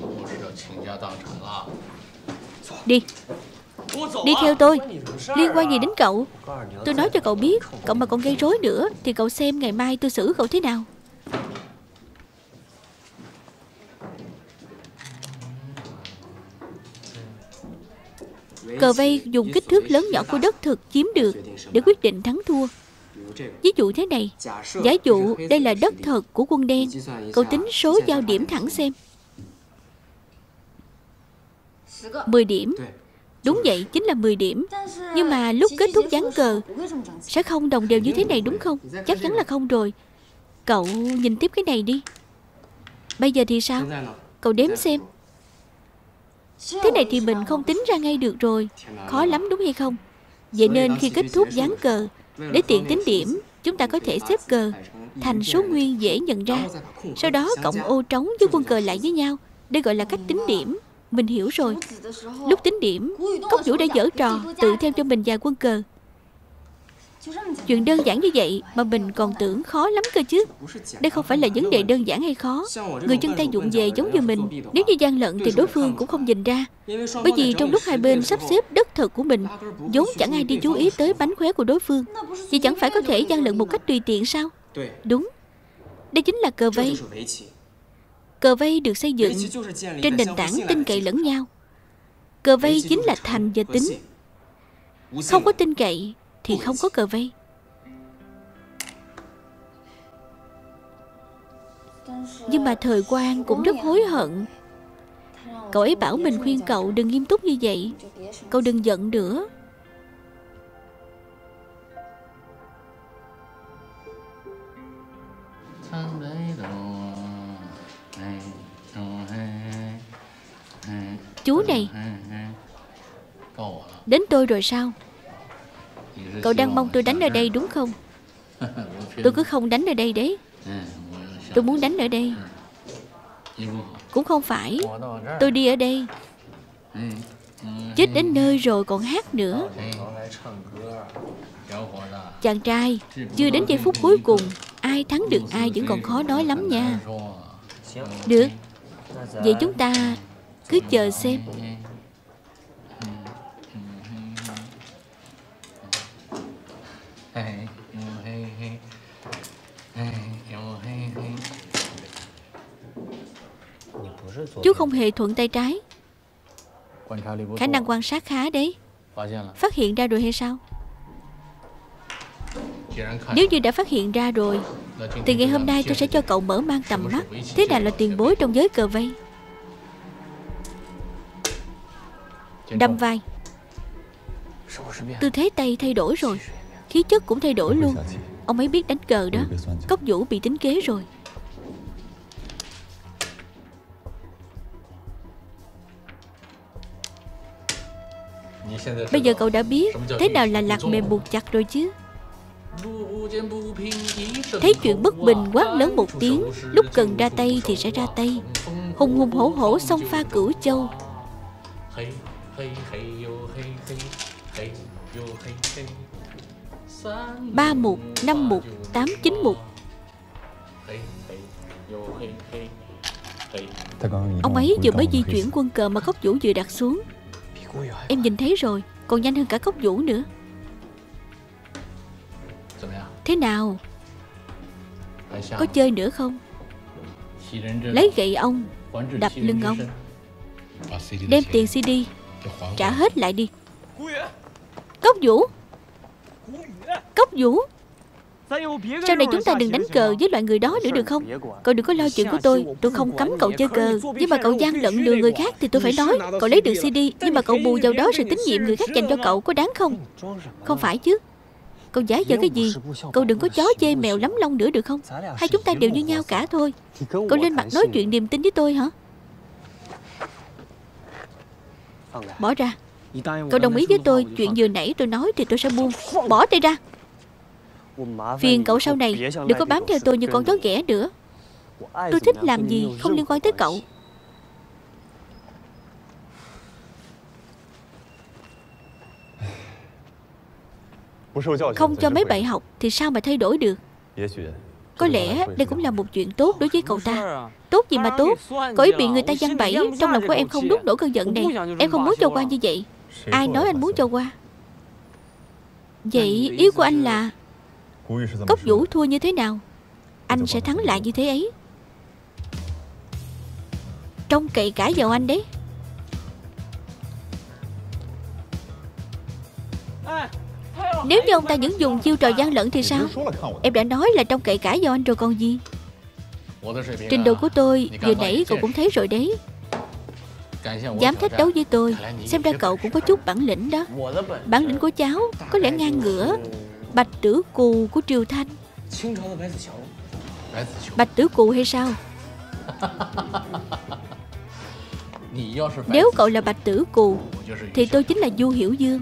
Đi. Đi theo tôi. Liên quan gì đến cậu? Tôi nói cho cậu biết, cậu mà còn gây rối nữa thì cậu xem ngày mai tôi xử cậu thế nào. Cờ vây dùng kích thước lớn nhỏ của đất thực chiếm được để quyết định thắng thua. Ví dụ thế này, giả dụ đây là đất thật của quân đen. Cậu tính số giao điểm thẳng xem. 10 điểm. Đúng vậy, chính là 10 điểm. Nhưng mà lúc kết thúc ván cờ sẽ không đồng đều như thế này đúng không? Chắc chắn là không rồi. Cậu nhìn tiếp cái này đi. Bây giờ thì sao? Cậu đếm xem. Thế này thì mình không tính ra ngay được rồi. Khó lắm đúng hay không? Vậy nên khi kết thúc ván cờ, để tiện tính điểm, chúng ta có thể xếp cờ thành số nguyên dễ nhận ra. Sau đó cộng ô trống với quân cờ lại với nhau. Đây gọi là cách tính điểm. Mình hiểu rồi. Lúc tính điểm, Cốc Vũ đã giở trò tự thêm cho mình vài quân cờ. Chuyện đơn giản như vậy mà mình còn tưởng khó lắm cơ chứ. Đây không phải là vấn đề đơn giản hay khó. Người chân tay vụng về giống như mình, nếu như gian lận thì đối phương cũng không nhìn ra. Bởi vì trong lúc hai bên sắp xếp đất thật của mình, vốn chẳng ai đi chú ý tới bánh khóe của đối phương. Vậy chẳng phải có thể gian lận một cách tùy tiện sao? Đúng. Đây chính là cờ vây. Cờ vây được xây dựng trên nền tảng tin cậy lẫn nhau. Cờ vây chính là thành và tính. Không có tin cậy thì không có cờ vây. Nhưng mà Thời Quang cũng rất hối hận. Cậu ấy bảo mình khuyên cậu đừng nghiêm túc như vậy. Cậu đừng giận nữa. Chú này, đến tôi rồi sao? Cậu đang mong tôi đánh ở đây đúng không? Tôi cứ không đánh ở đây đấy. Tôi muốn đánh ở đây. Cũng không phải. Tôi đi ở đây. Chết đến nơi rồi còn hát nữa. Chàng trai, chưa đến giây phút cuối cùng, ai thắng được ai vẫn còn khó nói lắm nha. Được. Vậy chúng ta cứ chờ xem. Chú không hề thuận tay trái. Khả năng quan sát khá đấy. Phát hiện ra rồi hay sao? Nếu như đã phát hiện ra rồi thì ngày hôm nay tôi sẽ cho cậu mở mang tầm mắt. Thế nào là tiền bối trong giới cờ vây. Đâm vai. Tư thế tay thay đổi rồi. Khí chất cũng thay đổi luôn. Ông ấy biết đánh cờ đó. Cốc Vũ bị tính kế rồi. Bây giờ cậu đã biết thế nào là lạc mềm buộc chặt rồi chứ. Thấy chuyện bất bình quát lớn một tiếng. Lúc cần ra tay thì sẽ ra tay. Hùng hùng hổ hổ xông pha Cửu Châu. 3 mục, 5 mục, 8, 9 mục. Ông ấy vừa mới di chuyển quân cờ mà Cốc Vũ vừa đặt xuống. Em nhìn thấy rồi, còn nhanh hơn cả Cốc Vũ nữa. Thế nào? Có chơi nữa không? Lấy gậy ông đập lưng ông. Đem tiền CD trả hết lại đi. Cốc Vũ, Cốc Vũ, sau này chúng ta đừng đánh cờ với loại người đó nữa được không? Cậu đừng có lo chuyện của tôi. Tôi không cấm cậu chơi cờ. Nhưng mà cậu gian lận lừa người khác thì tôi phải nói. Cậu lấy được CD nhưng mà cậu bù vào đó sự tín nhiệm người khác dành cho cậu, có đáng không? Không phải chứ. Cậu giả vờ cái gì? Cậu đừng có chó chê mèo lắm lông nữa được không? Hai chúng ta đều như nhau cả thôi. Cậu lên mặt nói chuyện điềm tin với tôi hả? Bỏ ra. Cậu đồng ý với tôi, chuyện vừa nãy tôi nói thì tôi sẽ buông. Bỏ tay ra. Phiền cậu sau này đừng có bám theo tôi như con chó ghẻ nữa. Tôi thích làm gì không liên quan tới cậu. Không cho mấy bài học thì sao mà thay đổi được. Có lẽ đây cũng là một chuyện tốt đối với cậu ta. Tốt gì mà tốt? Cậu ấy bị người ta giăng bẫy. Trong lòng của em không đút nổi cơn giận này. Em không muốn cho qua như vậy. Ai nói anh muốn cho qua? Vậy ý của anh là Cốc Vũ thua như thế nào anh sẽ thắng lại như thế ấy. Trông cậy cả vào anh đấy. Nếu như ông ta vẫn dùng chiêu trò gian lận thì sao? Em đã nói là trông cậy cả vào anh rồi còn gì. Trình độ của tôi vừa nãy cậu cũng thấy rồi đấy. Dám thách đấu với tôi, xem ra cậu cũng có chút bản lĩnh đó. Bản lĩnh của cháu có lẽ ngang ngửa Bạch Tử Cù của Triều Thanh. Bạch Tử Cù hay sao? Nếu cậu là Bạch Tử Cù thì tôi chính là Du Hiểu Dương.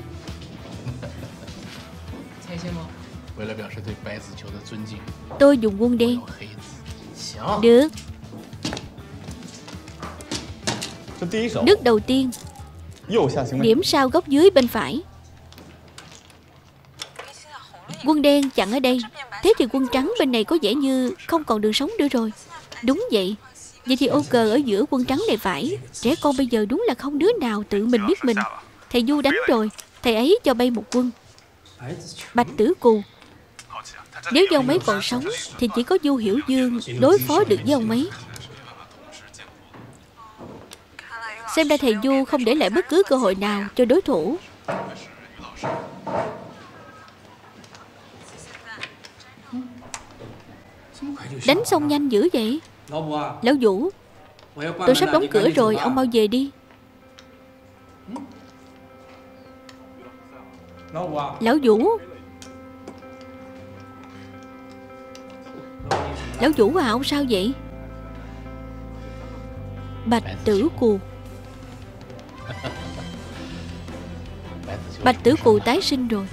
Tôi dùng quân đen. Được. Nước đầu tiên, điểm sao góc dưới bên phải. Quân đen chặn ở đây. Thế thì quân trắng bên này có vẻ như không còn đường sống nữa rồi. Đúng vậy. Vậy thì ô cờ ở giữa quân trắng này phải. Trẻ con bây giờ đúng là không đứa nào tự mình biết mình. Thầy Du đánh rồi, thầy ấy cho bay một quân. Bạch Tử Cù. Nếu như ông ấy còn sống thì chỉ có Du Hiểu Dương đối phó được với ông ấy. Xem ra thầy Du không để lại bất cứ cơ hội nào cho đối thủ. Đánh xong nhanh dữ vậy. Lão Vũ, tôi sắp đóng cửa rồi, ông mau về đi. Lão Vũ. Lão Vũ à, ông sao vậy? Bạch Tử Cù. Bạch Tử Cù tái sinh rồi.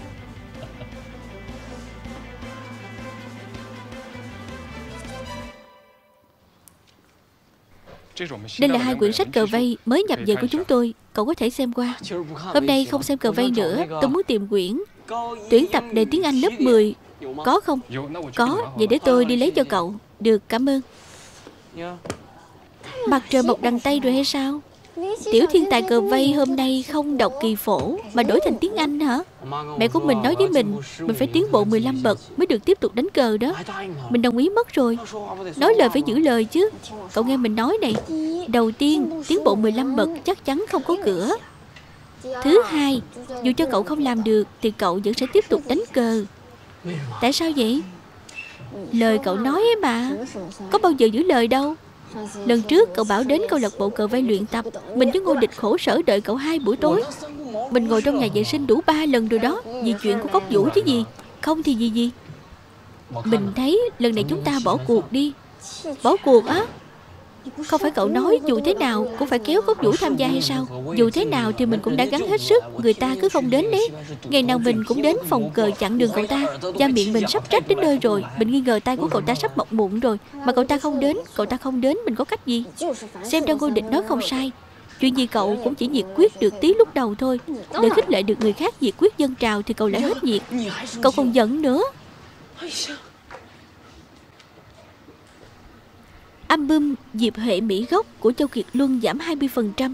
Đây là hai quyển sách cờ vây mới nhập về của chúng tôi. Cậu có thể xem qua. Hôm nay không xem cờ vây nữa. Tôi muốn tìm quyển tuyển tập đề tiếng Anh lớp 10. Có không? Có, vậy để tôi đi lấy cho cậu. Được, cảm ơn. Mặt trời mọc đằng Tây rồi hay sao? Tiểu thiên tài cờ vây hôm nay không đọc kỳ phổ mà đổi thành tiếng Anh hả? Mẹ của mình nói với mình phải tiến bộ 15 bậc mới được tiếp tục đánh cờ đó. Mình đồng ý mất rồi. Nói lời phải giữ lời chứ. Cậu nghe mình nói này. Đầu tiên, tiến bộ 15 bậc chắc chắn không có cửa. Thứ hai, dù cho cậu không làm được thì cậu vẫn sẽ tiếp tục đánh cờ. Tại sao vậy? Lời cậu nói ấy mà. Có bao giờ giữ lời đâu. Lần trước cậu bảo đến câu lạc bộ cờ vây luyện tập. Mình với Ngô Địch khổ sở đợi cậu 2 buổi tối. Mình ngồi trong nhà vệ sinh đủ 3 lần rồi đó. Vì chuyện của Cốc Vũ chứ gì. Không thì gì. Mình thấy lần này chúng ta bỏ cuộc đi. Bỏ cuộc á? Không phải cậu nói dù thế nào cũng phải kéo Cốc Vũ tham gia hay sao? Dù thế nào thì mình cũng đã gắng hết sức. Người ta cứ không đến đấy. Ngày nào mình cũng đến phòng cờ chặn đường cậu ta. Da miệng mình sắp rách đến nơi rồi. Mình nghi ngờ tay của cậu ta sắp mọc mụn rồi. Mà cậu ta không đến, mình có cách gì? Xem ra Ngô Địch nói không sai. Chuyện gì cậu cũng chỉ nhiệt quyết được tí lúc đầu thôi. Để khích lệ được người khác nhiệt quyết dâng trào thì cậu lại hết nhiệt. Cậu còn giận nữa. Album Diệp Hệ Mỹ Gốc của Châu Kiệt Luân giảm 20%.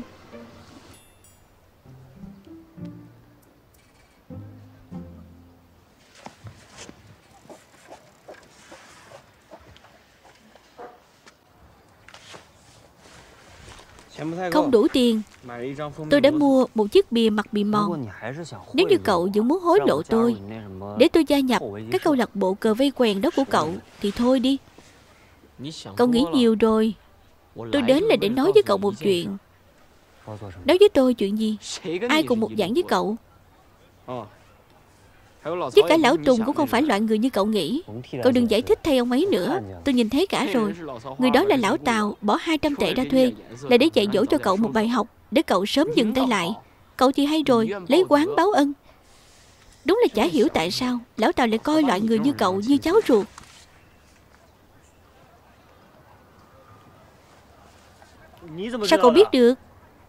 Không đủ tiền. Tôi đã mua một chiếc bìa mặt bị mòn. Nếu như cậu vẫn muốn hối lộ tôi để tôi gia nhập cái câu lạc bộ cờ vây quèn đó của cậu thì thôi đi. Cậu nghĩ nhiều rồi. Tôi đến là để nói với cậu một chuyện. Nói với tôi chuyện gì? Ai cùng một dạng với cậu? Chứ cả lão Tùng cũng không phải loại người như cậu nghĩ. Cậu đừng giải thích thay ông ấy nữa. Tôi nhìn thấy cả rồi. Người đó là lão Tào, bỏ 200 tệ ra thuê, là để dạy dỗ cho cậu một bài học, để cậu sớm dừng tay lại. Cậu thì hay rồi, lấy oán báo ân. Đúng là chả hiểu tại sao lão Tào lại coi loại người như cậu như cháu ruột. Sao cậu biết được?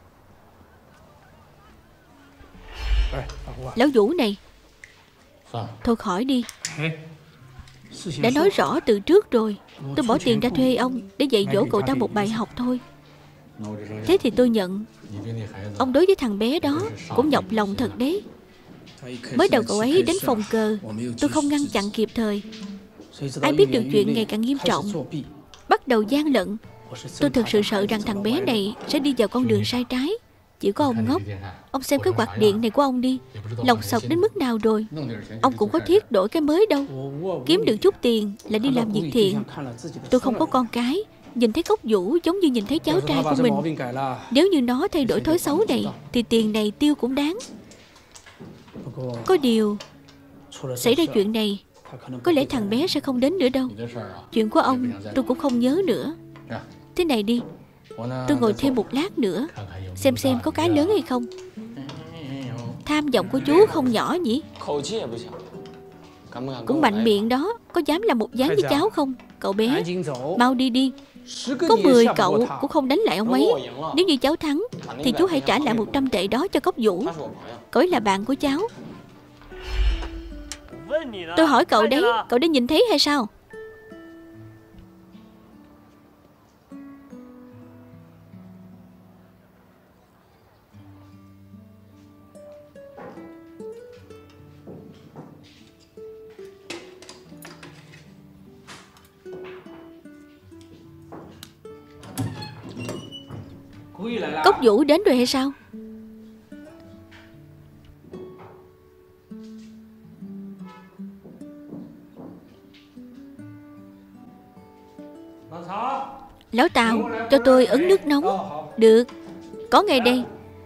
Lão Vũ này, thôi khỏi đi. Đã nói rõ từ trước rồi. Tôi bỏ tiền ra thuê ông để dạy dỗ cậu ta một bài học thôi. Thế thì tôi nhận. Ông đối với thằng bé đó cũng nhọc lòng thật đấy. Mới đầu cậu ấy đến phòng cờ, tôi không ngăn chặn kịp thời. Ai biết được chuyện ngày càng nghiêm trọng, bắt đầu gian lận. Tôi thực sự sợ rằng thằng bé này sẽ đi vào con đường sai trái. Chỉ có ông ngốc. Ông xem cái quạt điện này của ông đi, lọc sọc đến mức nào rồi. Ông cũng có thiết đổi cái mới đâu. Kiếm được chút tiền là đi làm việc thiện. Tôi không có con cái, nhìn thấy Cốc Vũ giống như nhìn thấy cháu trai của mình. Nếu như nó thay đổi thói xấu này thì tiền này tiêu cũng đáng. Có điều, xảy ra chuyện này, có lẽ thằng bé sẽ không đến nữa đâu. Chuyện của ông tôi cũng không nhớ nữa. Thế này đi, tôi ngồi thêm một lát nữa, xem có cái lớn hay không. Tham vọng của chú không nhỏ nhỉ? Cũng mạnh miệng đó. Có dám làm một ván với cháu không? Cậu bé, mau đi đi. Có 10 cậu cũng không đánh lại ông ấy. Nếu như cháu thắng thì chú hãy trả lại 100 tệ đó cho Cốc Vũ. Cậu ấy là bạn của cháu. Tôi hỏi cậu đấy, cậu đã nhìn thấy hay sao? Cốc Vũ đến rồi hay sao? Lão Tào, cho tôi ấn nước nóng. Được, có ngay đây.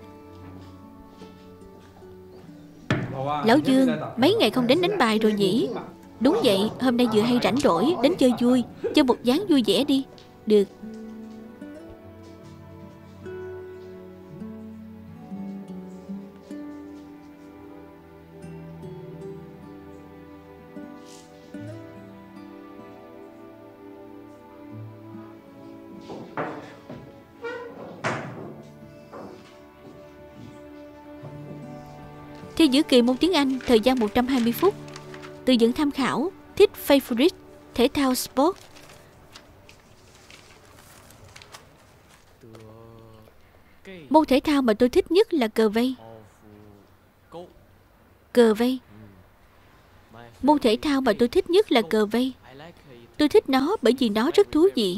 Lão Dương, mấy ngày không đến đánh bài rồi nhỉ? Đúng vậy, hôm nay vừa hay rảnh rỗi, đến chơi vui. Chơi một ván vui vẻ đi. Được. Thi giữa kỳ môn tiếng Anh, thời gian 120 phút. Từ dẫn tham khảo, thích favorite, thể thao sport. Môn thể thao mà tôi thích nhất là cờ vây. Cờ vây. Môn thể thao mà tôi thích nhất là cờ vây. Tôi thích nó bởi vì nó rất thú vị.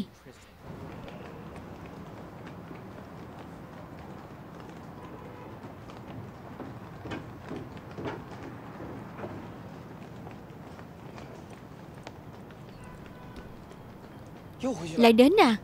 Lại đến à?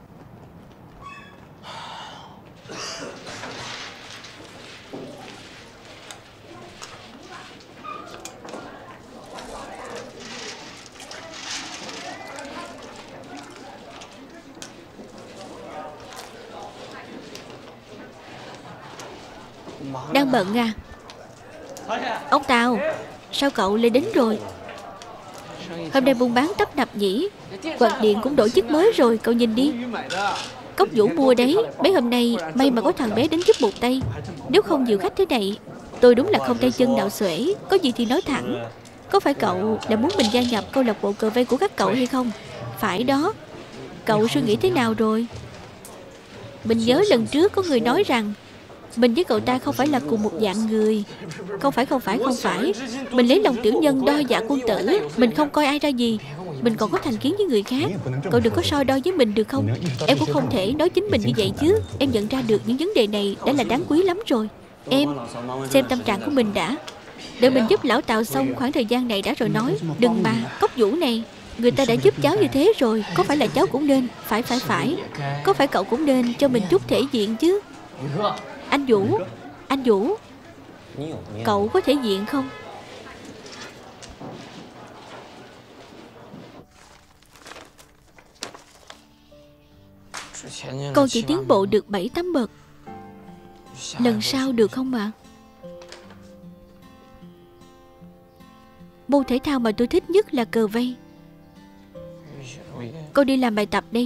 Đang bận à? Ông Tào, sao cậu lại đến rồi? Hôm nay buôn bán tấp nập nhỉ? Quạt điện cũng đổi chiếc mới rồi, cậu nhìn đi. Cốc Vũ mua đấy. Mấy hôm nay may mà có thằng bé đến giúp một tay. Nếu không nhiều khách thế này, tôi đúng là không tay chân nào xuể. Có gì thì nói thẳng. Có phải cậu là muốn mình gia nhập câu lạc bộ cờ vây của các cậu hay không? Phải đó. Cậu suy nghĩ thế nào rồi? Mình nhớ lần trước có người nói rằng mình với cậu ta không phải là cùng một dạng người. Không phải. Mình lấy lòng tiểu nhân đo dạ quân tử. Mình không coi ai ra gì. Mình còn có thành kiến với người khác. Cậu đừng có so đo với mình được không? Em cũng không thể nói chính mình như vậy chứ. Em nhận ra được những vấn đề này đã là đáng quý lắm rồi. Em xem tâm trạng của mình đã. Đợi mình giúp lão Tào xong khoảng thời gian này đã rồi nói. Đừng mà, Cốc Vũ này, người ta đã giúp cháu như thế rồi, có phải là cháu cũng nên. Phải. Có phải cậu cũng nên cho mình chút thể diện chứ? Anh Vũ, cậu có thể diện không? Con chỉ tiến bộ được 7-8 bậc. Lần sau được không ạ? Môn thể thao mà tôi thích nhất là cờ vây. Con đi làm bài tập đi.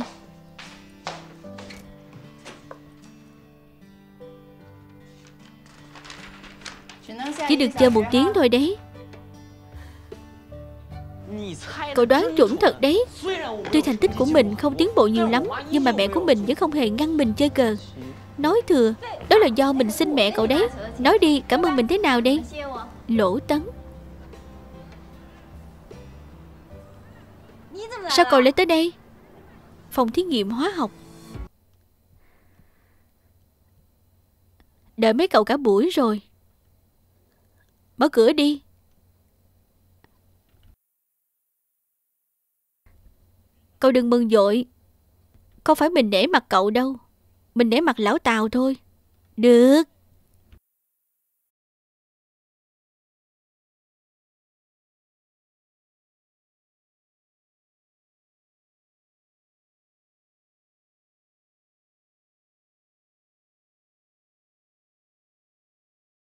Chỉ được chơi 1 tiếng thôi đấy. Cậu đoán chuẩn thật đấy. Tuy thành tích của mình không tiến bộ nhiều lắm, nhưng mà mẹ của mình vẫn không hề ngăn mình chơi cờ. Nói thừa, đó là do mình xin mẹ cậu đấy. Nói đi, cảm ơn mình thế nào đây? Lỗ Tấn. Sao cậu lại tới đây? Phòng thí nghiệm hóa học. Đợi mấy cậu cả buổi rồi. Mở cửa đi. Cậu đừng mừng vội. Không phải mình nể mặt cậu đâu. Mình nể mặt lão Tào thôi. Được.